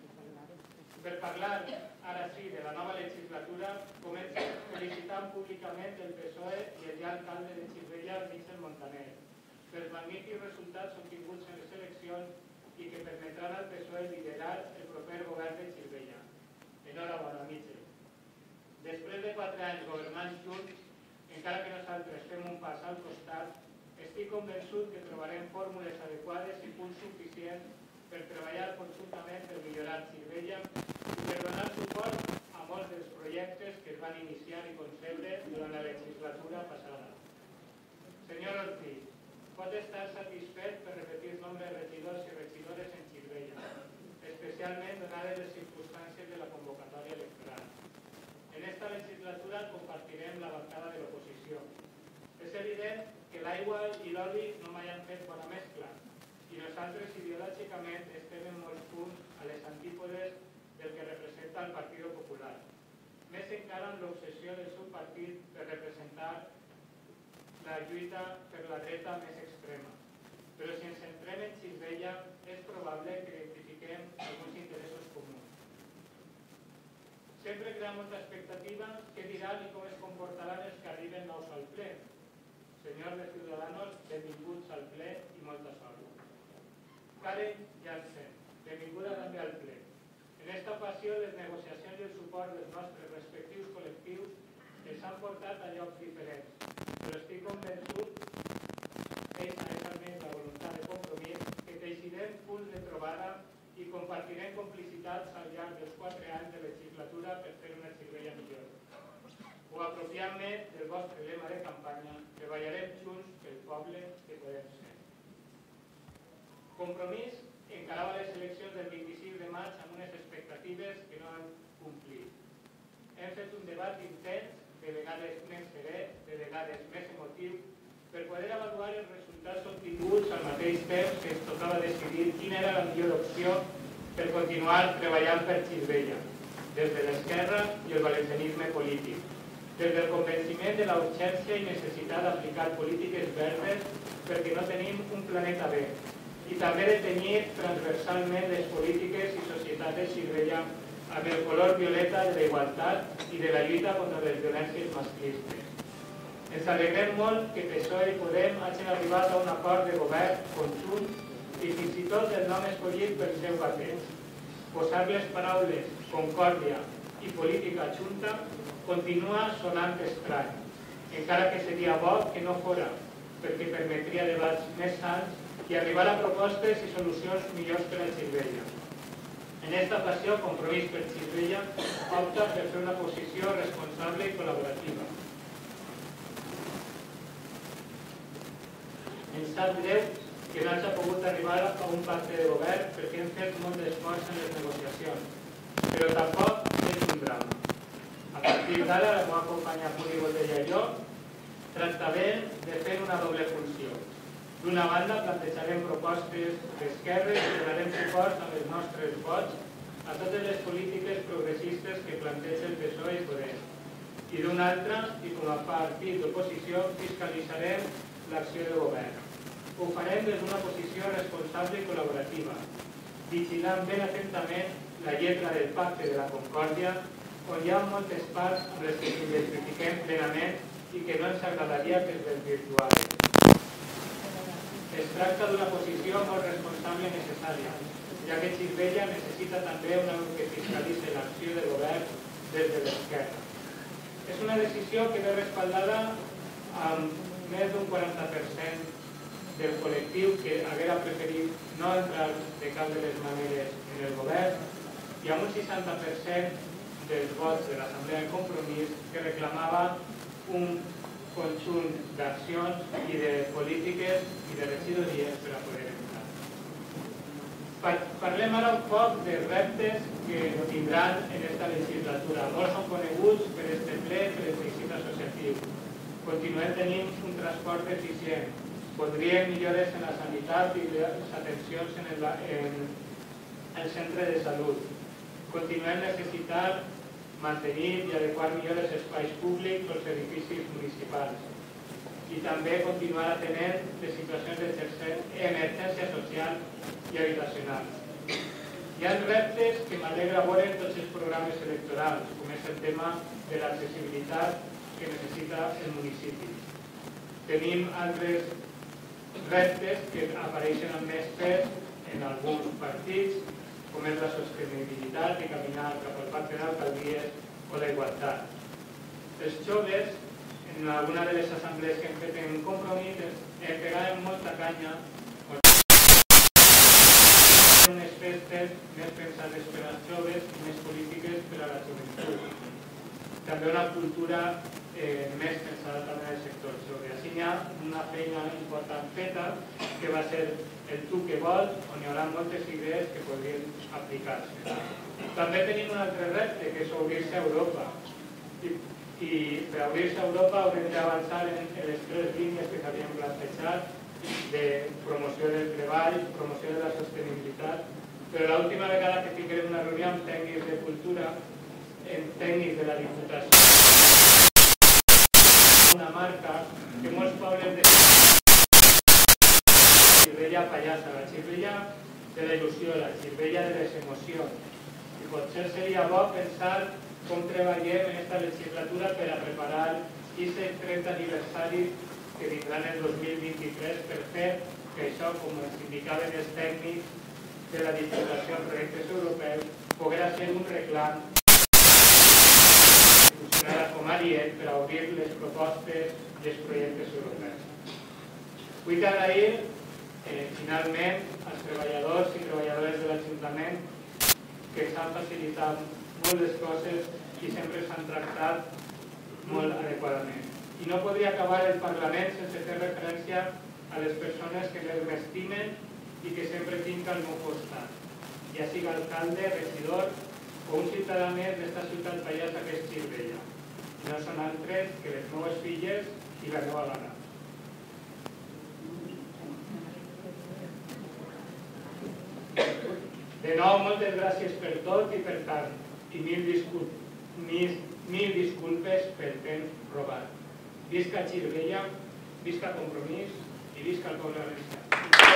Per parlar, ara sí, de la nova legislatura, començo felicitant públicament el P S O E i el ja alcalde de Xirivella, Michel Montaner, pels magnífics resultats obtinguts en les eleccions i que permetran al P S O E liderar el proper govern de Xirivella. Enhorabona, Michel. Després de quatre anys governant passar al costat, estic convençut que trobarem fórmules adequades i punts suficients per treballar conjuntament per millorar Xirivella i per donar suport a molts dels projectes que es van iniciar i concebre durant la legislatura passada. Senyor Ortiz, pot estar satisfet per repetir el nombre de regidors i regidores en Xirivella, especialment donades les circumstàncies de la convocatòria electoral. En esta legislatura compartirem la bancada de l'oposició. És evident que l'aigua i l'oli no mai han fet bona mescla i nosaltres ideològicament estem en molts punts a les antípodes del que representa el Partit Popular. Més encara en l'obsessió del seu partit per representar la lluita per la dreta més extrema. Però si ens centrem en Xirivella, és probable que identifiquem alguns interessos comuns. Sempre crea molta expectativa què diran i com es comportaran els que arriben nous al ple. Senyors de Ciudadanos, benvinguts al ple i molta sort. Karen Jansen, benvinguda també al ple. En esta ocasió, les negociacions i el suport dels nostres respectius col·lectius els han portat a llocs diferents, però estic convençut, aquesta és almenys la voluntat de compromís, que teixirem punts de trobada i compartirem complicitats al llarg dels quatre anys de legislatura per fer una Xirivella millor. O apropiant-me del vostre lema de campanya, treballarem junts pel poble que podem ser. Compromís encarava les eleccions del vint-i-sis de maig amb unes expectatives que no han complit. Hem fet un debat intens, de vegades més serè, de vegades més emotiu, per poder avaluar els resultats obtinguts al mateix temps que ens tocava decidir quina era la millor opció per continuar treballant per Xirivella, des de l'esquerra i el valencianisme polític, des del convenciment de la urgència i necessitat d'aplicar polítiques verdes perquè no tenim un planeta B, i també de tenyir transversalment les polítiques i societat de Xirivella amb el color violeta de la igualtat i de la lluita contra les violències masclistes. Ens alegrem molt que P S O E i Podem hagin arribat a un acord de govern conjunt i fins i tot el nom escollit pel seu mateix. Posar les paraules concòrdia i política junta continua sonant estrany, encara que seria bo que no fora, perquè permetria debats més sants i arribar a propostes i solucions millors per a Xirivella. En esta ocasió, Compromís per Xirivella opta per fer una posició responsable i col·laborativa. Ens sap greu que no hagi pogut arribar a un pacte de govern perquè hem fet molt d'esforç en les negociacions, però tampoc és un drama. A partir d'ara, la meva companya Puri Botella i jo tractarem de fer una doble funció. D'una banda, plantejarem propostes d'esquerra i donarem suport amb els nostres vots a totes les polítiques progressistes que planteja el P S O E i Podem. I d'una altra, i com a partit d'oposició, fiscalitzarem l'acció de govern. Ho farem des d'una posició responsable i col·laborativa, vigilant ben atentament la lletra del Pacte de la Concòrdia, on hi ha moltes parts amb les que ens identifiquem plenament i que no ens agradaria que es desvirtuaren. Es tracta d'una posició molt responsable i necessària, ja que Xirivella necessita també una que fiscalitzi l'acció de govern des de l'esquerra. És una decisió que ve respaldada amb més d'un quaranta per cent del col·lectiu que haguera preferit no entrar de cap de les maneres en el govern i amb un seixanta per cent dels vots de l'Assemblea de Compromís que reclamava un conjunt d'accions i de polítiques i de regidories per a poder entrar. Parlem ara un poc de reptes que tindran en esta legislatura. Molts són coneguts per este ple, per el teixit associatiu. Continuem tenint un transport eficient. Voldríem millores en la sanitat i les atencions en el, en el centre de salut. Continuem necessitant mantenir i adequar millor els espais públics o els edificis municipals. I també continuar atenent les situacions d'emergència social i habitacional. Hi ha reptes que m'alegra veure en tots els programes electorals, com és el tema de l'accessibilitat que necessita el municipi. Tenim altres reptes que apareixen amb més pes en alguns partits, com és la sostenibilitat i caminar cap al pacte d'alcaldies o la igualtat. Els joves en alguna de les assemblees que hem fet en Compromís, eh, pegàvem molta canya unes festes més pensades per als joves i més polítiques per a la joventut. També una cultura eh, més pensada també en el sector jove. Així hi ha una feina important feta que va ser el tu que vols, on hi haurà moltes idees que podrien aplicar-se. També tenim un altre repte, que és obrir-se a Europa. I, i per obrir-se a Europa haurem d'avançar en, en les tres línies que s'havien plantejat de promoció del treball, promoció de la sostenibilitat, però l'última vegada que tinguem una reunió amb tècnics de cultura, en tècnics de la Diputació, una marca que molts pobles de Xirivella pallassa, la Xirivella de la il·lusió, la Xirivella de les emocions. I potser seria bo pensar com treballem en aquesta legislatura per a preparar aquest trenta aniversari que vindran el dos mil vint-i-tres per fer que això, com ens indicaven els tècnics de la Diputació en projectes europeus, poguera ser un reclam com a aliat per a obrir les propostes dels projectes europeus. Vull agrair eh, finalment als treballadors i treballadores de l'Ajuntament que s'han facilitat moltes coses i sempre s'han tractat molt adequadament. I no podria acabar el Parlament sense fer referència a les persones que més m'estimen i que sempre tinc al meu costat, ja sigui alcalde, regidor o un ciutadà més d'esta ciutat pallassa que és Xirivella. I no són altres que les meves filles i la meva dona. De nou, moltes gràcies per tot i per tant, i mil, discul mil, mil disculpes pel temps robat. Visca Xirivella, visca Compromís i visca el poble valencià.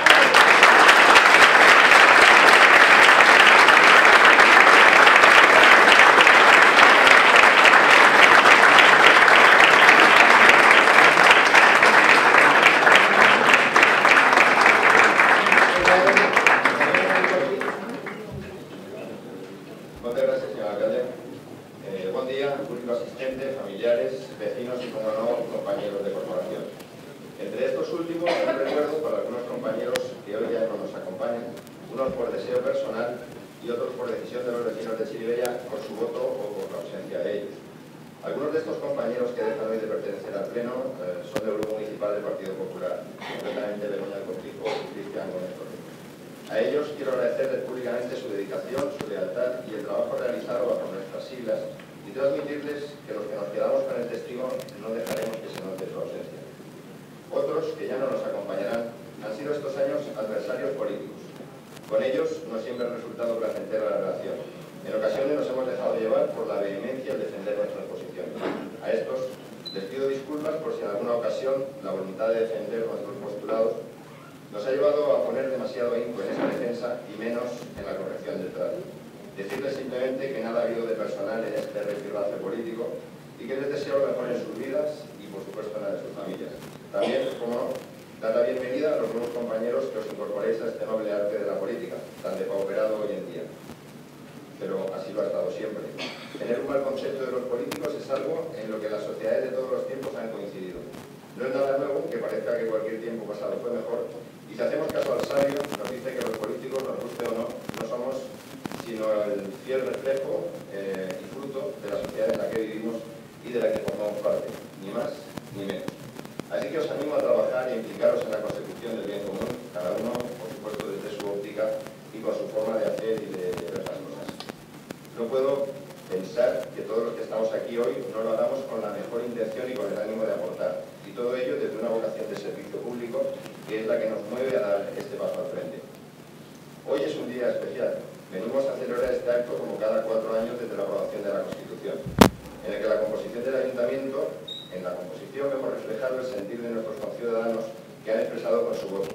A ellos quiero agradecerles públicamente su dedicación, su lealtad y el trabajo realizado bajo nuestras siglas y transmitirles que los que nos quedamos con el testigo no dejaremos que se note su ausencia. Otros, que ya no nos acompañarán, han sido estos años adversarios políticos. Con ellos no siempre ha resultado placentera la relación. En ocasiones nos hemos dejado llevar por la vehemencia al defender nuestras posiciones. A estos les pido disculpas por si en alguna ocasión la voluntad de defender nuestros postulados nos ha llevado a poner demasiado ahínco en esa defensa y menos en la corrección del trato. Decirles simplemente que nada ha habido de personal en este rifirrafe político y que les deseo lo mejor en sus vidas y por supuesto en la de sus familias. También, como no, dar la bienvenida a los nuevos compañeros que os incorporéis a este noble arte de la política, tan depauperado hoy en día. Pero así lo ha estado siempre. Tener un mal concepto de los políticos es algo en lo que las sociedades de todos los tiempos han coincidido. No es nada nuevo que parezca que cualquier tiempo pasado fue mejor, y si hacemos caso al sabio, nos dice que los políticos, nos guste o no, no somos sino el fiel reflejo eh, y fruto de la sociedad en la que vivimos y de la que formamos parte, ni más ni menos. Así que os animo a trabajar e implicaros en la consecución del bien común, cada uno, por supuesto, desde su óptica y con su forma de hacer y de, de ver las cosas. No puedo pensar que todos los que estamos aquí hoy no lo hagamos con la mejor intención y con el ánimo de aportar, y todo ello desde una vocación de servicio público, que es la que nos mueve a dar este paso al frente. Hoy es un día especial. Venimos a celebrar este acto como cada cuatro años desde la aprobación de la Constitución, en el que la composición del Ayuntamiento, en la composición hemos reflejado el sentir de nuestros conciudadanos que han expresado con su voto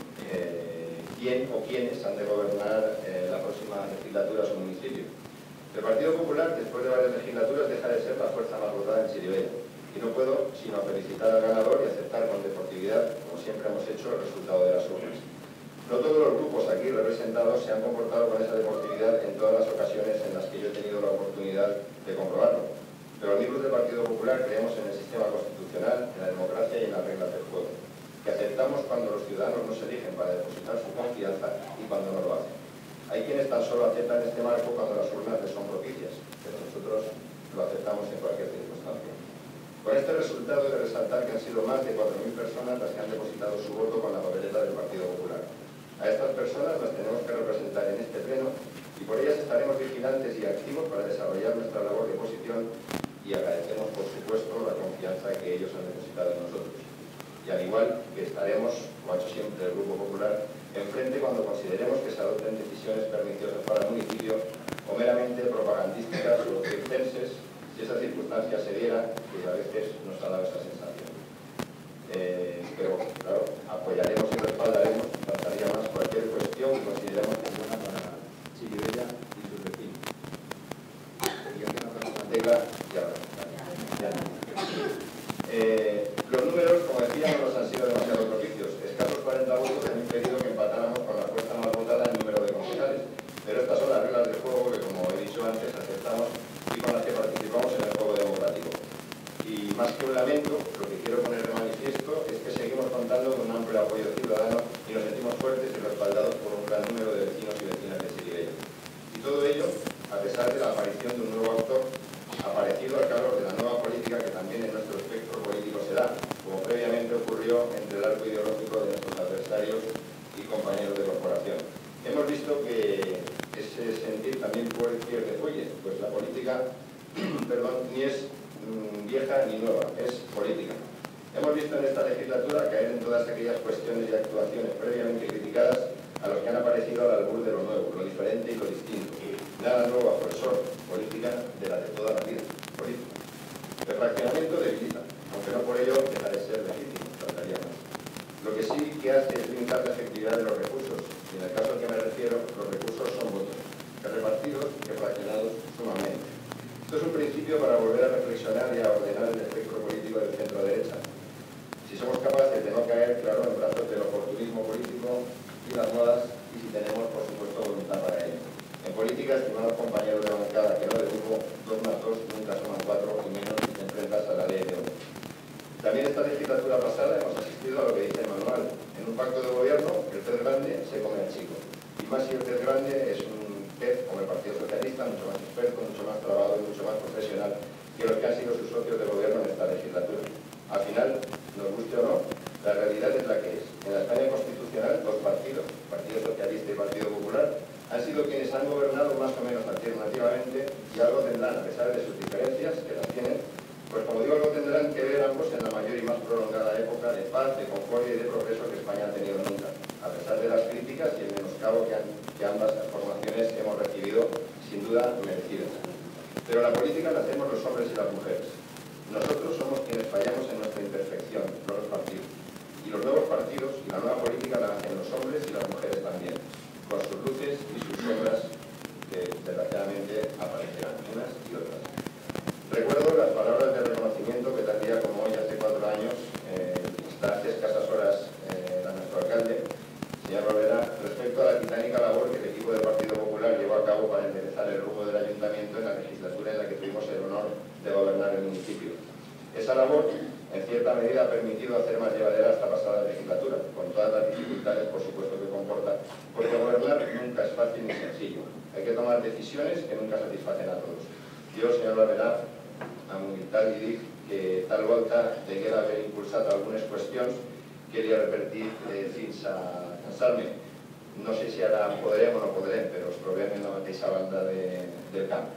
eh, quién o quiénes han de gobernar eh, la próxima legislatura su municipio. El Partido Popular, después de varias legislaturas, deja de ser la fuerza más votada en Xirivella, y no puedo sino felicitar al ganador y aceptar con deportividad, como siempre hemos hecho, el resultado de las urnas. No todos los grupos aquí representados se han comportado con esa deportividad en todas las ocasiones en las que yo he tenido la oportunidad de comprobarlo, pero los miembros del Partido Popular creemos en el sistema constitucional ciudadanos nos eligen para depositar su confianza y cuando no lo hacen. Hay quienes tan solo aceptan este marco cuando las urnas les son propicias, pero nosotros lo aceptamos en cualquier circunstancia. Con este resultado he de resaltar que han sido más de cuatro mil personas las que han depositado su voto con la papeleta del Partido Popular. A estas personas las tenemos que representar en este pleno y por ellas estaremos vigilantes y activos para desarrollar nuestra labor de oposición y agradecemos, por supuesto, la confianza que ellos han depositado en nosotros. Y al igual que estaremos, como ha hecho siempre el Grupo Popular, enfrente cuando consideremos que se adopten decisiones perniciosas para el municipio o meramente propagandísticas o circenses, si esa circunstancia se diera, pues a veces nos ha dado esa sensación. Eh, pero, claro, apoyaremos y respaldaremos, faltaría más, cualquier cuestión que consideremos que es buena para Chirivella y sus vecinos. Y yo que no tengo una tecla, ya lo ya. Eh, Los números, como decía, no nos han sido demasiado propicios. Escasos cuarenta votos han impedido que empatáramos con la fuerza más votada en número de concejales. Pero estas son las reglas del juego que, como he dicho antes, aceptamos y con las que participamos en el juego democrático. Y más que un lamento, lo que quiero poner de manifiesto es que seguimos contando con un amplio apoyo ciudadano y nos sentimos fuertes y respaldados por un gran número de vecinos y vecinas de Chirivella. Y todo ello, a pesar de la aparición de un nuevo actor, aparecido al calor de la nueva política que también en nuestro espectro político se da, como previamente ocurrió entre el arco ideológico de nuestros adversarios y compañeros de corporación. Hemos visto que ese sentir también pierde fuelle, pues la política perdón, ni es mmm, vieja ni nueva, es política. Hemos visto en esta legislatura caer en todas aquellas cuestiones y actuaciones previamente criticadas a los que han aparecido al albur de lo nuevo, lo diferente y lo distinto. Nada nuevo bajo el sol, política de la de toda la vida, política. El fraccionamiento debilita, aunque no por ello deja de ser legítimo, faltaría más. Lo que sí que hace es limitar la efectividad de los recursos, y en el caso al que me refiero, los recursos son votos, que repartidos, que fraccionados sumamente. Esto es un principio para volver a reflexionar y a ordenar el espectro político del centro-derecha. Si somos capaces de no caer, claro, en brazos del oportunismo político y las modas, y si tenemos, por supuesto, voluntad para ello. En política, estimados compañeros de bancada, que no dedujo dos más dos nunca suman cuatro y menos si te enfrentas a la ley de oro. También esta legislatura pasada hemos asistido a lo que dice el manual. En un pacto de gobierno, el pez grande se come al chico. Y más si el pez grande es un pez como el Partido Socialista, mucho más experto, mucho más trabado y mucho más profesional que los que han sido sus socios de gobierno en esta legislatura. Al final, nos guste o no, la realidad es la que es. En la España constitucional, dos partidos, Partido Socialista y Partido Popular, han sido quienes han gobernado más o menos alternativamente y algo tendrán, a pesar de sus diferencias, que las tienen, pues como digo, algo tendrán que ver ambos en la mayor y más prolongada época de paz, de concordia y de progreso que España ha tenido nunca, a pesar de las críticas y el menoscabo que, han, que ambas formaciones hemos recibido, sin duda merecidas. Pero la política la hacemos los hombres y las mujeres. Nosotros somos quienes fallamos en nuestra imperfección, no los partidos. Y los nuevos partidos y la nueva política la hacen los hombres y las mujeres también, con sus luces y sus sombras que desgraciadamente aparecerán unas y otras. Recuerdo las palabras de reconocimiento que tal día como hoy, hace cuatro años, eh, hasta hace escasas horas, eh, a nuestro alcalde, señor Valera, respecto a la titánica labor que el equipo del Partido Popular llevó a cabo para enderezar el rumbo del ayuntamiento en la legislatura en la que tuvimos el honor de gobernar el municipio. Esa labor, en cierta medida, ha permitido hacer más llevadera esta pasada legislatura, con todas las dificultades, por supuesto, que comporta, porque gobernar nunca es fácil ni sencillo. Hay que tomar decisiones que nunca satisfacen a todos. Yo, señor Valera, amb humilitat li dic que tal volta degué d'haver impulsat algunes qüestions que li he repetit eh, fins a cansar-me. No sé si ara podrem o no podrem, però ens trobem en la mateixa banda de, del camp.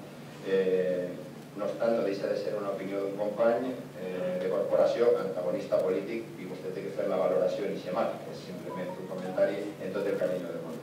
Eh, no obstant, no deixa de ser una opinió d'un company eh, de corporació, antagonista polític, i vostè té que fer la valoració inicial, que és simplement un comentari en tot el cariño del món.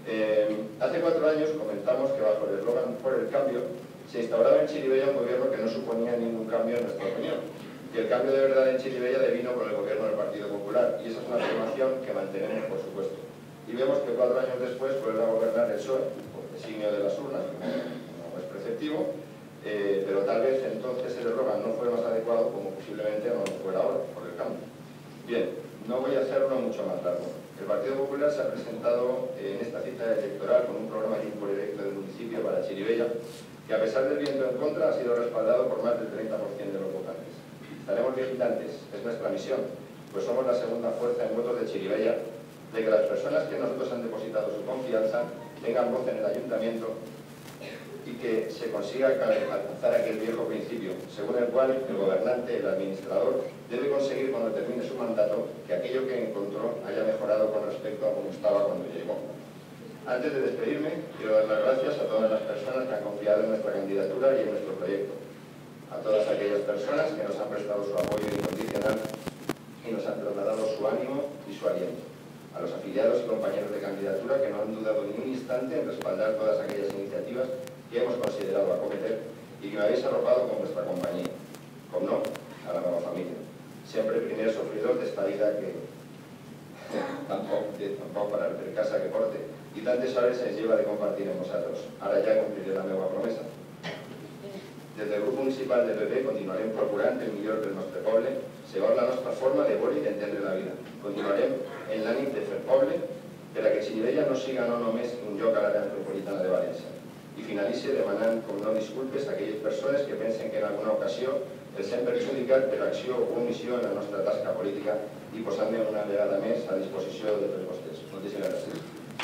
Eh, hace cuatro años comentamos que bajo el eslogan Por el Cambio se instauraba en Chirivella un gobierno que no suponía ningún cambio en nuestra opinión. Y el cambio de verdad en Chirivella devino con el gobierno del Partido Popular. Y esa es una afirmación que mantenemos, por supuesto. Y vemos que cuatro años después vuelve a gobernar el P S O E, por designio de las urnas, como es preceptivo, eh, pero tal vez entonces el eslogan no fue más adecuado como posiblemente no lo fuera ahora, por el cambio. Bien, no voy a hacerlo mucho más largo. El Partido Popular se ha presentado en esta cita electoral con un programa de proyecto del municipio para Chirivella, que a pesar del viento en contra ha sido respaldado por más del treinta por ciento de los votantes. Estaremos vigilantes, es nuestra misión, pues somos la segunda fuerza en votos de Chirivella de que las personas que nosotros han depositado su confianza tengan voz en el ayuntamiento y que se consiga alcanzar aquel viejo principio, según el cual el gobernante, el administrador, debe conseguir cuando termine su mandato que aquello que encontró haya mejorado con respecto a como estaba cuando llegó. Antes de despedirme, quiero dar las gracias a todas las personas que han confiado en nuestra candidatura y en nuestro proyecto, a todas aquellas personas que nos han prestado su apoyo incondicional y nos han trasladado su ánimo y su aliento, a los afiliados y compañeros de candidatura que no han dudado ni un instante en respaldar todas aquellas iniciativas que hemos considerado acometer y que me habéis arropado con vuestra compañía, como no, a la nueva familia, siempre primer sufridor de esta vida que tampoco, tampoco para el casa que porte, y tantes horas se lleva de compartir en vosotros. Ahora ya cumpliré la nueva promesa. Desde el Grupo Municipal del B B continuarem procurant el millor del nostre poble, segons la nostra forma de veure i d'entendre la vida. Continuarem en l'ànim de fer poble per a que Xirivella no siga no només un lloc a l'àrea metropolitana de València. I finalitze demanant, com no, disculpes a aquelles persones que pensen que en alguna ocasió els hem perjudicat per acció o omissió en la nostra tasca política i posant-me una vegada més a disposició de tots vostès. Moltíssimes gràcies.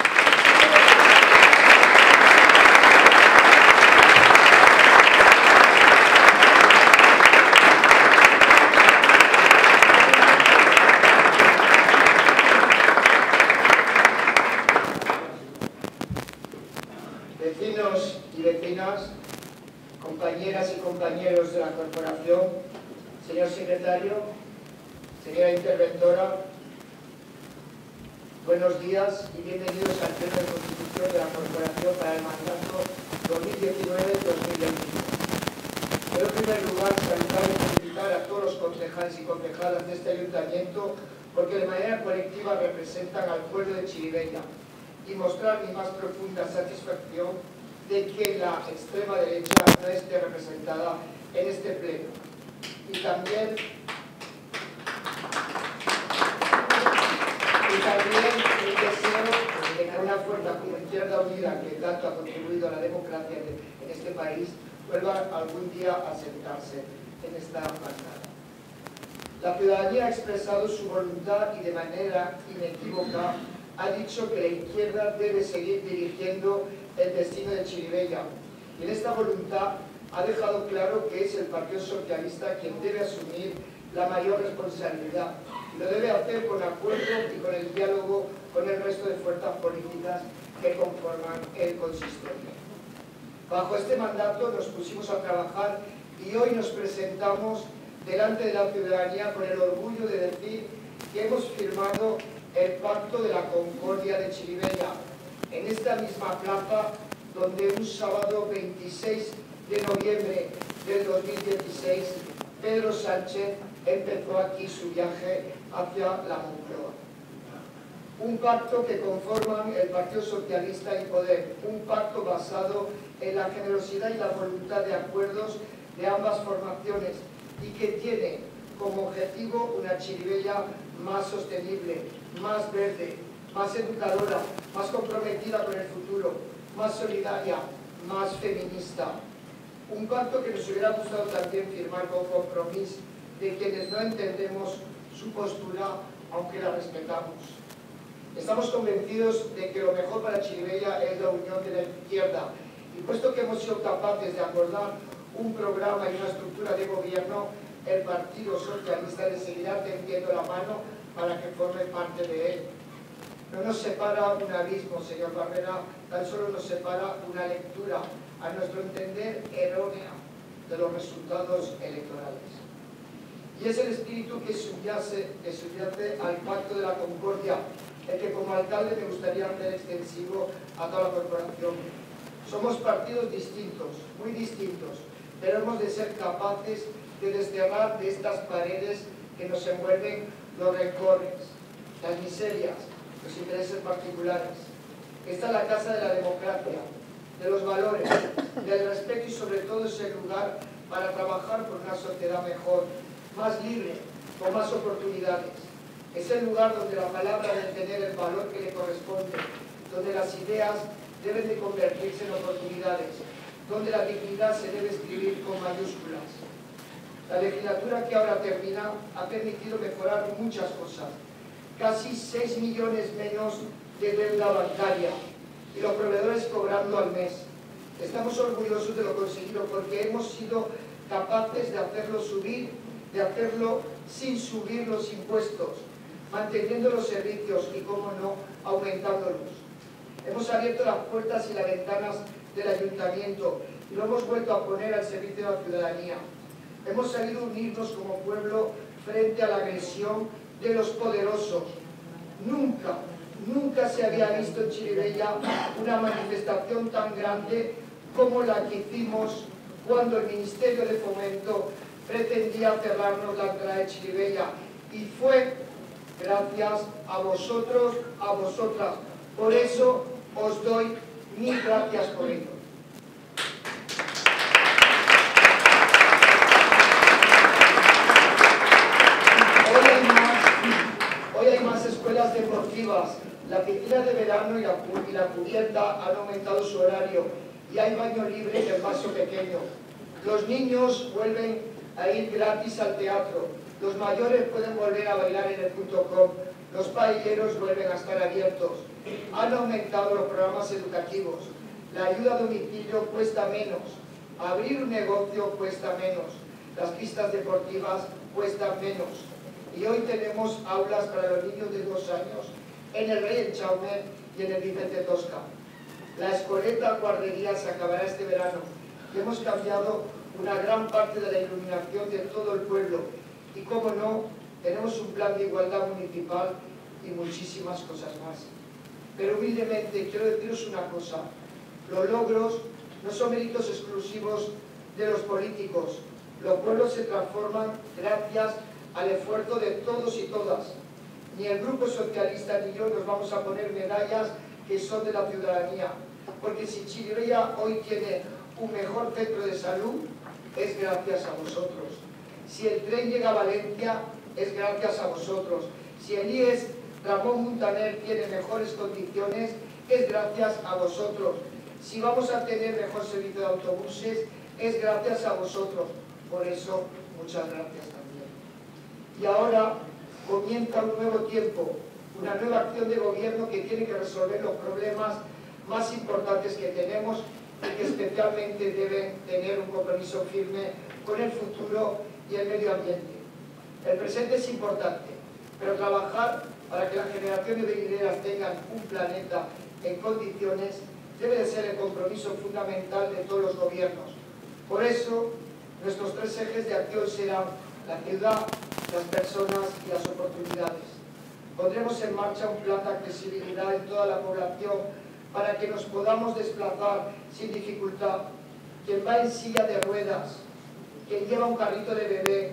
Vecinos y vecinas, compañeras y compañeros de la corporación, señor secretario, señora interventora, buenos días y bienvenidos al Pleno de Constitución de la Corporación para el mandato dos mil diecinueve dos mil veintiuno. Quiero en primer lugar saludar y felicitar a todos los concejales y concejalas de este ayuntamiento porque de manera colectiva representan al pueblo de Chirivella y mostrar mi más profunda satisfacción de que la extrema derecha no esté representada en este pleno. Y también, y también el deseo de que una fuerza como Izquierda Unida, que tanto ha contribuido a la democracia en este país, vuelva algún día a sentarse en esta bancada. La ciudadanía ha expresado su voluntad y de manera inequívoca ha dicho que la izquierda debe seguir dirigiendo el destino de Chirivella. Y en esta voluntad ha dejado claro que es el Partido Socialista quien debe asumir la mayor responsabilidad. Y lo debe hacer con acuerdo y con el diálogo con el resto de fuerzas políticas que conforman el consistorio. Bajo este mandato nos pusimos a trabajar y hoy nos presentamos delante de la ciudadanía con el orgullo de decir que hemos firmado el Pacto de la Concordia de Chirivella, en esta misma plaza donde un sábado veintiséis de noviembre del dos mil dieciséis Pedro Sánchez empezó aquí su viaje hacia la Moncloa. Un pacto que conforman el Partido Socialista y Poder, un pacto basado en la generosidad y la voluntad de acuerdos de ambas formaciones y que tiene como objetivo una Chirivella más sostenible, más verde, más educadora, más comprometida con el futuro, más solidaria, más feminista. Un pacto que nos hubiera gustado también firmar con compromiso de quienes no entendemos su postura, aunque la respetamos. Estamos convencidos de que lo mejor para Chirivella es la unión de la izquierda, y puesto que hemos sido capaces de acordar un programa y una estructura de gobierno, el Partido Socialista le seguirá tendiendo la mano para que forme parte de él. No nos separa un abismo, señor Barrera, tan solo nos separa una lectura, a nuestro entender, errónea de los resultados electorales. Y es el espíritu que subyace, que subyace al Pacto de la Concordia, el que como alcalde me gustaría hacer extensivo a toda la corporación. Somos partidos distintos, muy distintos, pero hemos de ser capaces de desterrar de estas paredes que nos envuelven los rencores, las miserias, los intereses particulares. Esta es la casa de la democracia, de los valores, del respeto y sobre todo es el lugar para trabajar por una sociedad mejor, más libre, con más oportunidades. Es el lugar donde la palabra debe tener el valor que le corresponde, donde las ideas deben de convertirse en oportunidades, donde la dignidad se debe escribir con mayúsculas. La legislatura que ahora termina ha permitido mejorar muchas cosas, casi seis millones menos de deuda bancaria y los proveedores cobrando al mes. Estamos orgullosos de lo conseguido porque hemos sido capaces de hacerlo subir, de hacerlo sin subir los impuestos, manteniendo los servicios y, cómo no, aumentándolos. Hemos abierto las puertas y las ventanas del ayuntamiento y lo hemos vuelto a poner al servicio de la ciudadanía. Hemos sabido unirnos como pueblo frente a la agresión de los poderosos. Nunca, nunca se había visto en Chirivella una manifestación tan grande como la que hicimos cuando el Ministerio de Fomento pretendía cerrarnos la entrada de Chirivella. Y fue gracias a vosotros, a vosotras. Por eso os doy mil gracias por ello. Hoy hay más, hoy hay más escuelas deportivas. La piscina de verano y la, y la cubierta han aumentado su horario y hay baño libre en el vaso pequeño. Los niños vuelven a ir gratis al teatro. Los mayores pueden volver a bailar en el punto com. Los paelleros vuelven a estar abiertos. Han aumentado los programas educativos. La ayuda a domicilio cuesta menos. Abrir un negocio cuesta menos. Las pistas deportivas cuestan menos. Y hoy tenemos aulas para los niños de dos años en el Rey Enchaume y en el Vicente Tosca. La escoleta guardería se acabará este verano y hemos cambiado una gran parte de la iluminación de todo el pueblo. Y, como no, tenemos un plan de igualdad municipal y muchísimas cosas más. Pero humildemente quiero deciros una cosa: los logros no son méritos exclusivos de los políticos. Los pueblos se transforman gracias al esfuerzo de todos y todas. Ni el Grupo Socialista ni yo nos vamos a poner medallas que son de la ciudadanía, porque si Chirivella hoy tiene un mejor centro de salud, es gracias a vosotros. Si el tren llega a Valencia, es gracias a vosotros. Si el I E S Ramón Muntaner tiene mejores condiciones, es gracias a vosotros. Si vamos a tener mejor servicio de autobuses, es gracias a vosotros. Por eso, muchas gracias también. Y ahora comienza un nuevo tiempo, una nueva acción de gobierno que tiene que resolver los problemas más importantes que tenemos y que especialmente deben tener un compromiso firme con el futuro y el medio ambiente. El presente es importante, pero trabajar para que las generaciones venideras tengan un planeta en condiciones debe de ser el compromiso fundamental de todos los gobiernos. Por eso, nuestros tres ejes de acción serán la ciudad, las personas y las oportunidades. Pondremos en marcha un plan de accesibilidad en toda la población para que nos podamos desplazar sin dificultad. Quien va en silla de ruedas, quien lleva un carrito de bebé,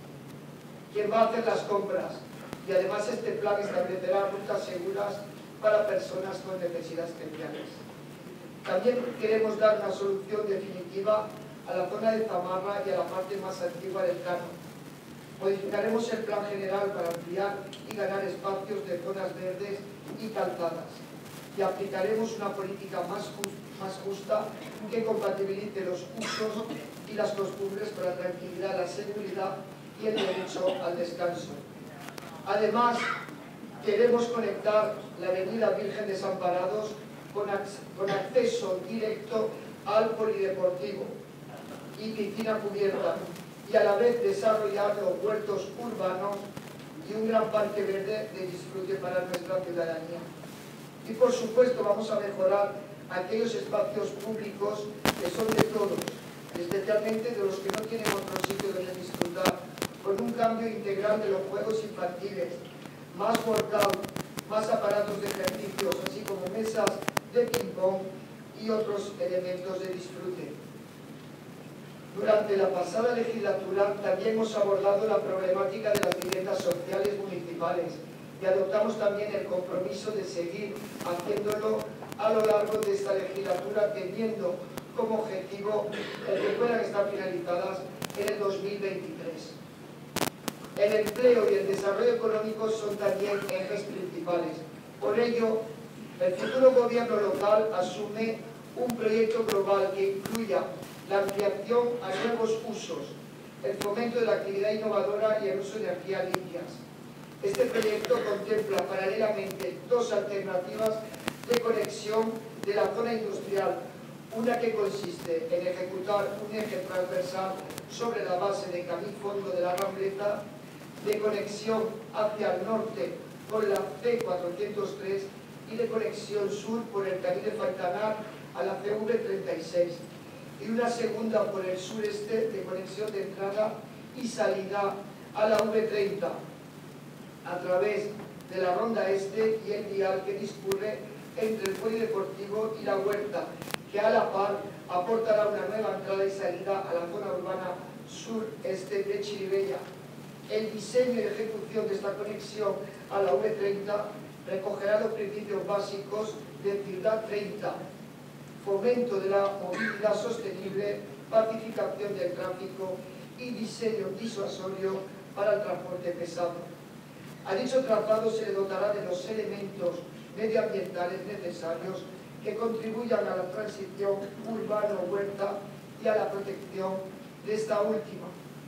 quien va a hacer las compras. Y además este plan establecerá rutas seguras para personas con necesidades especiales. También queremos dar una solución definitiva a la zona de Zamarra y a la parte más antigua del Cano. Modificaremos el plan general para ampliar y ganar espacios de zonas verdes y calzadas. Y aplicaremos una política más, just, más justa que compatibilice los usos y las costumbres con la tranquilidad, la seguridad y el derecho al descanso. Además, queremos conectar la avenida Virgen Desamparados con, con acceso directo al polideportivo y piscina cubierta, y a la vez desarrollar los huertos urbanos y un gran parque verde de disfrute para nuestra ciudadanía. Y por supuesto vamos a mejorar aquellos espacios públicos que son de todos, especialmente de los que no tienen otro sitio donde disfrutar, con un cambio integral de los juegos infantiles, más workout, más aparatos de ejercicios, así como mesas de ping-pong y otros elementos de disfrute. Durante la pasada legislatura también hemos abordado la problemática de las viviendas sociales municipales y adoptamos también el compromiso de seguir haciéndolo a lo largo de esta legislatura, teniendo como objetivo el que puedan estar finalizadas en el dos mil veintitrés. El empleo y el desarrollo económico son también ejes principales. Por ello, el futuro gobierno local asume un proyecto global que incluya la ampliación a nuevos usos, el fomento de la actividad innovadora y el uso de energías limpias. Este proyecto contempla paralelamente dos alternativas de conexión de la zona industrial, una que consiste en ejecutar un eje transversal sobre la base de Camí-Fondo de la Rambleta, de conexión hacia el norte con la C cuatrocientos tres y de conexión sur por el Camí de Faltanar a la C V treinta y seis, y una segunda por el sureste de conexión de entrada y salida a la V treinta a través de la Ronda Este y el vial que discurre entre el Polideportivo y la Huerta, que a la par aportará una nueva entrada y salida a la zona urbana sureste de Chirivella. El diseño y ejecución de esta conexión a la V treinta recogerá los principios básicos de Ciudad treinta, fomento de la movilidad sostenible, pacificación del tráfico y diseño disuasorio para el transporte pesado. A dicho trazado se le dotará de los elementos medioambientales necesarios que contribuyan a la transición urbano-huerta y a la protección de esta última.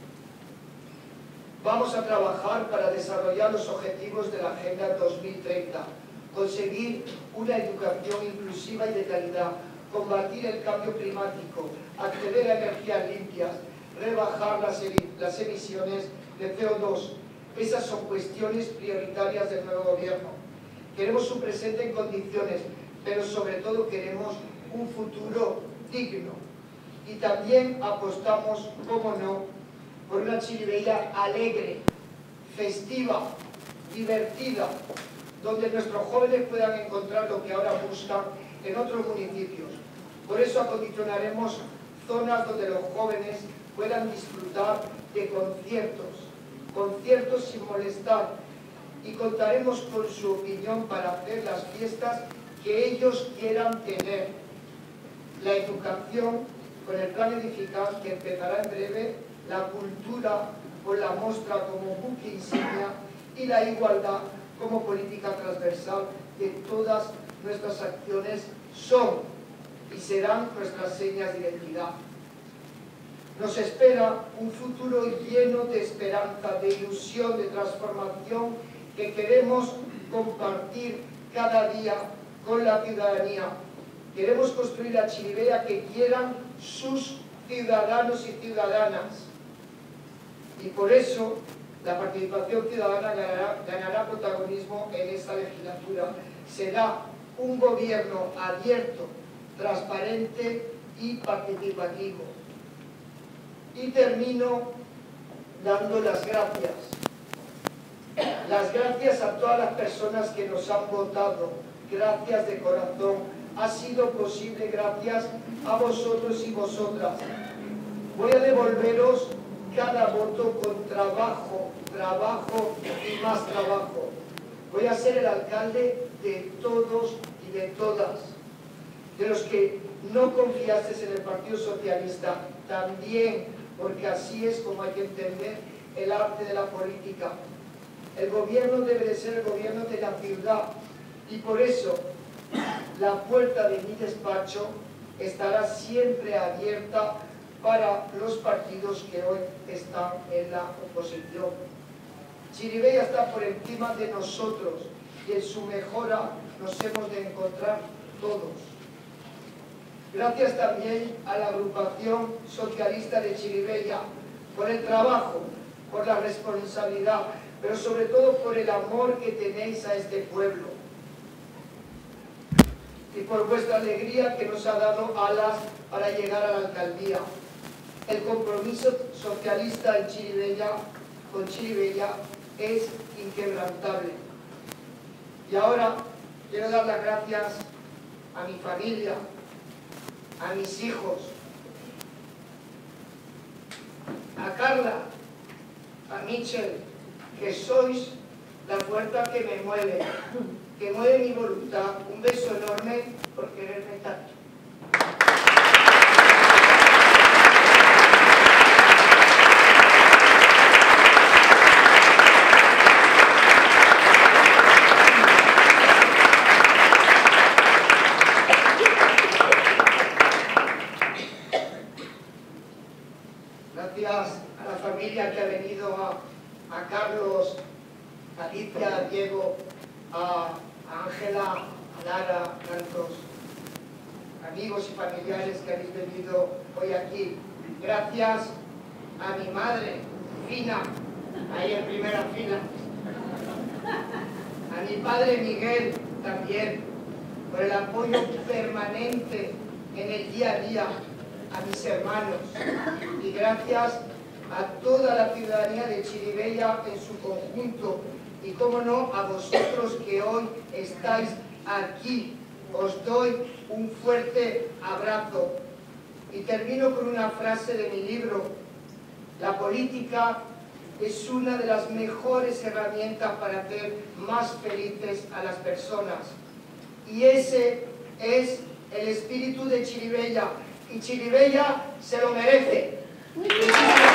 Vamos a trabajar para desarrollar los objetivos de la Agenda dos mil treinta, conseguir una educación inclusiva y de calidad, combatir el cambio climático, acceder a energías limpias, rebajar las, las emisiones de C O dos. Esas son cuestiones prioritarias del nuevo gobierno. Queremos su presente en condiciones, pero sobre todo queremos un futuro digno. Y también apostamos, como no, por una Chirivella alegre, festiva, divertida, donde nuestros jóvenes puedan encontrar lo que ahora buscan en otros municipios. Por eso acondicionaremos zonas donde los jóvenes puedan disfrutar de conciertos, conciertos sin molestar, y contaremos con su opinión para hacer las fiestas que ellos quieran tener. La educación con el plan Edificar, que empezará en breve, la cultura con la mostra como buque insignia y la igualdad como política transversal de todas nuestras acciones son y serán nuestras señas de identidad. Nos espera un futuro lleno de esperanza, de ilusión, de transformación que queremos compartir cada día con la ciudadanía. Queremos construir la Chirivella que quieran sus ciudadanos y ciudadanas. Y por eso la participación ciudadana ganará, ganará protagonismo en esta legislatura. Será un gobierno abierto, transparente y participativo. Y termino dando las gracias. Las gracias a todas las personas que nos han votado. Gracias de corazón. Ha sido posible gracias a vosotros y vosotras. Voy a devolveros cada voto con trabajo, trabajo y más trabajo. Voy a ser el alcalde de todos y de todas. De los que no confiasteis en el Partido Socialista, también, porque así es como hay que entender el arte de la política. El gobierno debe de ser el gobierno de la ciudad, y por eso la puerta de mi despacho estará siempre abierta para los partidos que hoy están en la oposición. Chirivella está por encima de nosotros y en su mejora nos hemos de encontrar todos. Gracias también a la agrupación socialista de Chirivella por el trabajo, por la responsabilidad, pero sobre todo por el amor que tenéis a este pueblo y por vuestra alegría que nos ha dado alas para llegar a la alcaldía. El compromiso socialista en Chirivella, con Chirivella es inquebrantable. Y ahora quiero dar las gracias a mi familia, a mis hijos, a Carla, a Michel, que sois la fuerza que me mueve, que mueve mi voluntad. Un beso enorme por quererme tanto. Gracias a la familia que ha venido a, a Carlos a Alicia, a Diego, a Ángela, a Lara, a tantos amigos y familiares que habéis venido hoy aquí. Gracias a mi madre, Fina, ahí en primera fila. A mi padre Miguel también, por el apoyo permanente en el día a día, a mis hermanos. Y gracias a toda la ciudadanía de Chirivella en su conjunto. Y cómo no, a vosotros que hoy estáis aquí. Os doy un fuerte abrazo. Y termino con una frase de mi libro. La política es una de las mejores herramientas para hacer más felices a las personas. Y ese es el espíritu de Chirivella. Y Chirivella se lo merece.